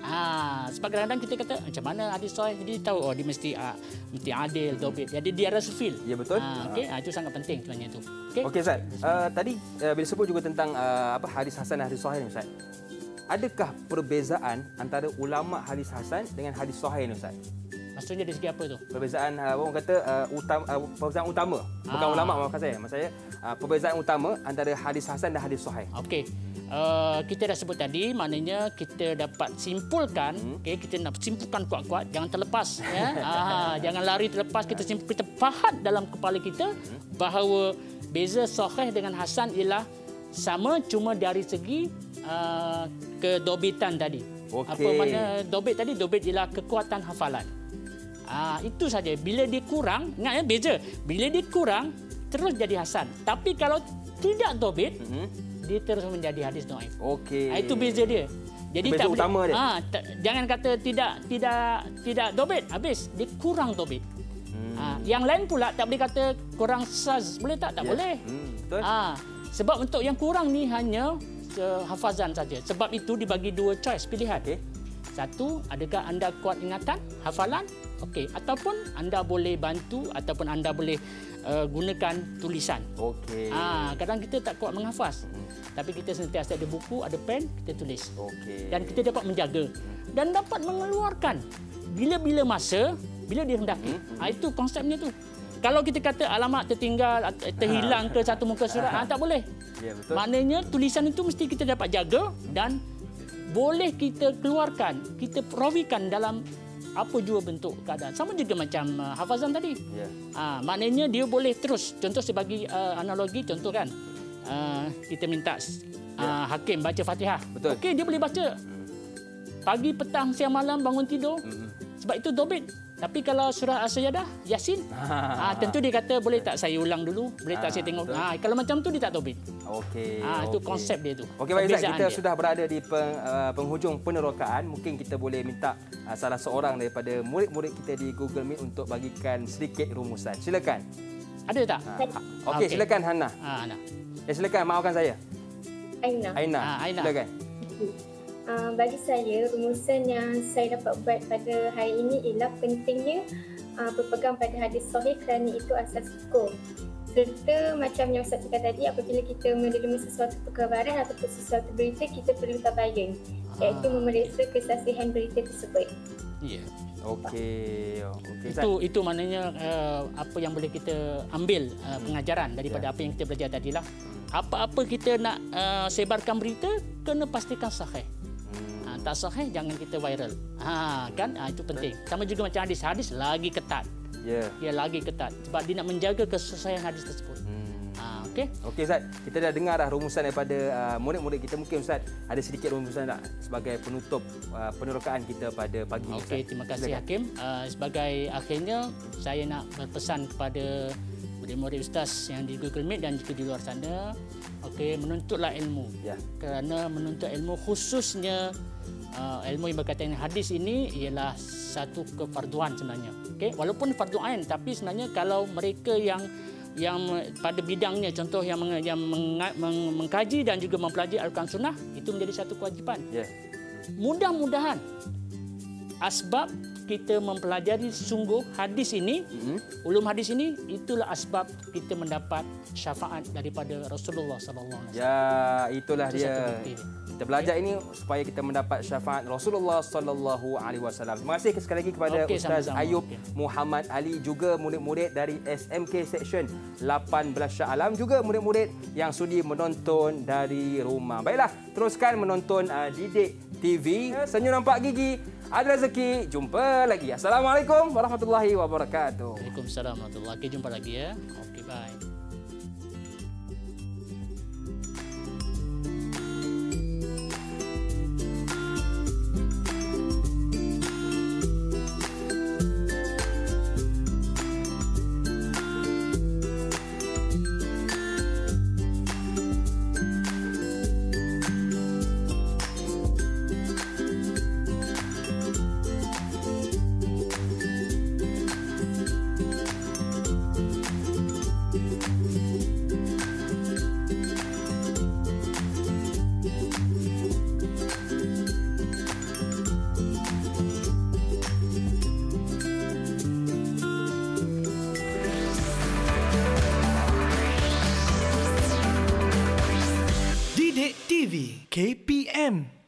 Ha, sebab kadang-kadang kita kata macam mana hadis sahih, jadi tahu oh dia mesti uh, mesti adil, dobit. Jadi dia rasa feel.
Ya, betul.
Ha, okey, ha, itu sangat penting sebenarnya tu. Okey.
Okey Ustaz, uh, tadi uh, bila sebut juga tentang uh, apa hadis hasan dan hadis sahih ni Ustaz. Adakah perbezaan antara ulama hadis hasan dengan hadis sahih ni Ustaz?
Maksudnya dari segi apa tu?
Perbezaan uh, orang kata uh, utama, uh, perbezaan utama. Bukan
Ah.
ulama maksud saya. Maksud saya uh, perbezaan utama antara hadis hasan dan hadis sahih.
Okey. Uh, kita dah sebut tadi, maknanya kita dapat simpulkan, hmm. okey, kita nak simpulkan kuat-kuat, jangan terlepas ya. Ah, jangan lari terlepas, kita simpul, kita faham dalam kepala kita bahawa beza sahih dengan hasan ialah sama, cuma dari segi uh, kedobitan tadi.
Okey.
Apa makna dobit tadi? Dobit ialah kekuatan hafalan. Ah, itu saja. Bila dia kurang, ingat ya beza. Bila dia kurang, terus jadi hasan. Tapi kalau tidak dobit,
Hmm.
dia terus menjadi hadis dhaif.
Okey.
Ah, itu beza dia. Jadi
Beza
tak boleh,
utama dia.
Ah, tak, jangan kata tidak tidak tidak dobit, habis dia kurang dobit.
Hmm.
Ah, yang lain pula tak boleh kata kurang saz, boleh tak? Tak
Ya.
boleh.
Hmm, betul.
Ah, sebab untuk yang kurang ni hanya uh, hafazan saja. Sebab itu dibagi dua choice pilihan.
Okey.
Satu, adakah anda kuat ingatan, hafalan? Okey, ataupun anda boleh bantu ataupun anda boleh uh, gunakan tulisan.
Okey.
Ah, kadang kita tak kuat menghafaz. Tapi kita sentiasa ada buku, ada pen, kita tulis.
Okey.
Dan kita dapat menjaga dan dapat mengeluarkan bila-bila masa, bila dia hendaki. Ah, itu konsepnya tu. Kalau kita kata alamat tertinggal, at- terhilang ke satu muka surat, ah, tak boleh.
Ya, betul.
Maknanya tulisan itu mesti kita dapat jaga dan boleh kita keluarkan, kita rawikan dalam apa jua bentuk keadaan. Sama juga macam uh, hafazan tadi.
Ya.
Ah, maknanya dia boleh terus. Contoh saya bagi uh, analogi, contoh kan. Uh, kita minta uh, hakim baca Fatihah.
Betul.
Okey, dia boleh baca. Pagi, petang, siang, malam bangun tidur.
Hmm.
Sebab itu dobit. Tapi kalau surah As-Sajdah, Yasin, ha, tentu dia kata boleh tak saya ulang dulu, boleh tak
Ha,
saya tengok.
betul.
Ha, kalau macam tu dia tak tahu.
Okey.
Ha, itu
okey.
konsep dia tu.
Okey, baik Ustaz,
Perbezaan
kita
dia.
sudah berada di peng, uh, penghujung penerokaan. Mungkin kita boleh minta uh, salah seorang daripada murid-murid kita di Google Meet untuk bagikan sedikit rumusan. Silakan.
Ada tak?
Ha, ha. Okey, silakan Hana.
Ha, Hana.
Ya, silakan maafkan saya.
Aina.
Aina.
Ha, Aina.
Silakan.
Uh, bagi saya, rumusan yang saya dapat buat pada hari ini ialah pentingnya uh, berpegang pada hadis sahih kerana itu asas hukum. Serta macam yang Ustaz cakap tadi, apabila kita menerima sesuatu perkabaran ataupun sesuatu berita, kita perlu tabayun, iaitu memeriksa kesaksihan berita tersebut.
Ya.
Okey. Okey. Ustaz.
Itu itu maknanya uh, apa yang boleh kita ambil uh, pengajaran daripada
Ya.
apa yang kita belajar tadilah. Apa-apa kita nak uh, sebarkan berita, kena pastikan sahih. Ha, tak sahih, jangan kita viral. Ha, kan? Ha, itu penting. Sama juga macam hadis. Hadis lagi ketat.
Ya.
Dia lagi ketat. Sebab dia nak menjaga kesesuaian hadis tersebut.
Hmm.
Ha, okey?
Okey Ustaz, kita dah dengar dah rumusan daripada uh, murid-murid kita. Mungkin Ustaz ada sedikit rumusan tak sebagai penutup uh, penerokaan kita pada pagi ini.
Okey, terima kasih
Silakan.
Hakim. Uh, sebagai akhirnya, saya nak berpesan kepada murid-murid ustaz yang di Google Meet dan juga di luar sana, okey, menuntutlah ilmu.
Ya.
Kerana menuntut ilmu khususnya uh, ilmu yang berkaitan dengan hadis ini ialah satu kefarduan sebenarnya. Okey, walaupun fardu ain, tapi sebenarnya kalau mereka yang yang pada bidangnya, contoh yang meng, yang meng, meng, mengkaji dan juga mempelajari Al-Quran Sunnah, itu menjadi satu kewajipan.
Ya.
Mudah-mudahan asbab kita mempelajari sungguh hadis ini, mm-hmm. ulum hadis ini, itulah asbab kita mendapat syafaat daripada Rasulullah sallallahu alaihi wasallam.
Ya, itulah
Itu satu
dia.
bukti dia.
Kita belajar ini supaya kita mendapat syafaat Rasulullah sallallahu alaihi wasallam. Terima kasih sekali lagi kepada
Okey,
Ustaz
sama-sama.
Ayub
Okey.
Muhammad Ali, juga murid-murid dari S M K Section lapan belas Shah Alam, juga murid-murid yang sudi menonton dari rumah. Baiklah, teruskan menonton uh, Didik T V. Senyum nampak gigi, ada rezeki. Jumpa lagi. Assalamualaikum warahmatullahi wabarakatuh.
Waalaikumsalam warahmatullahi wabarakatuh. Jumpa lagi ya. Okey, bye.
Didik T V K P M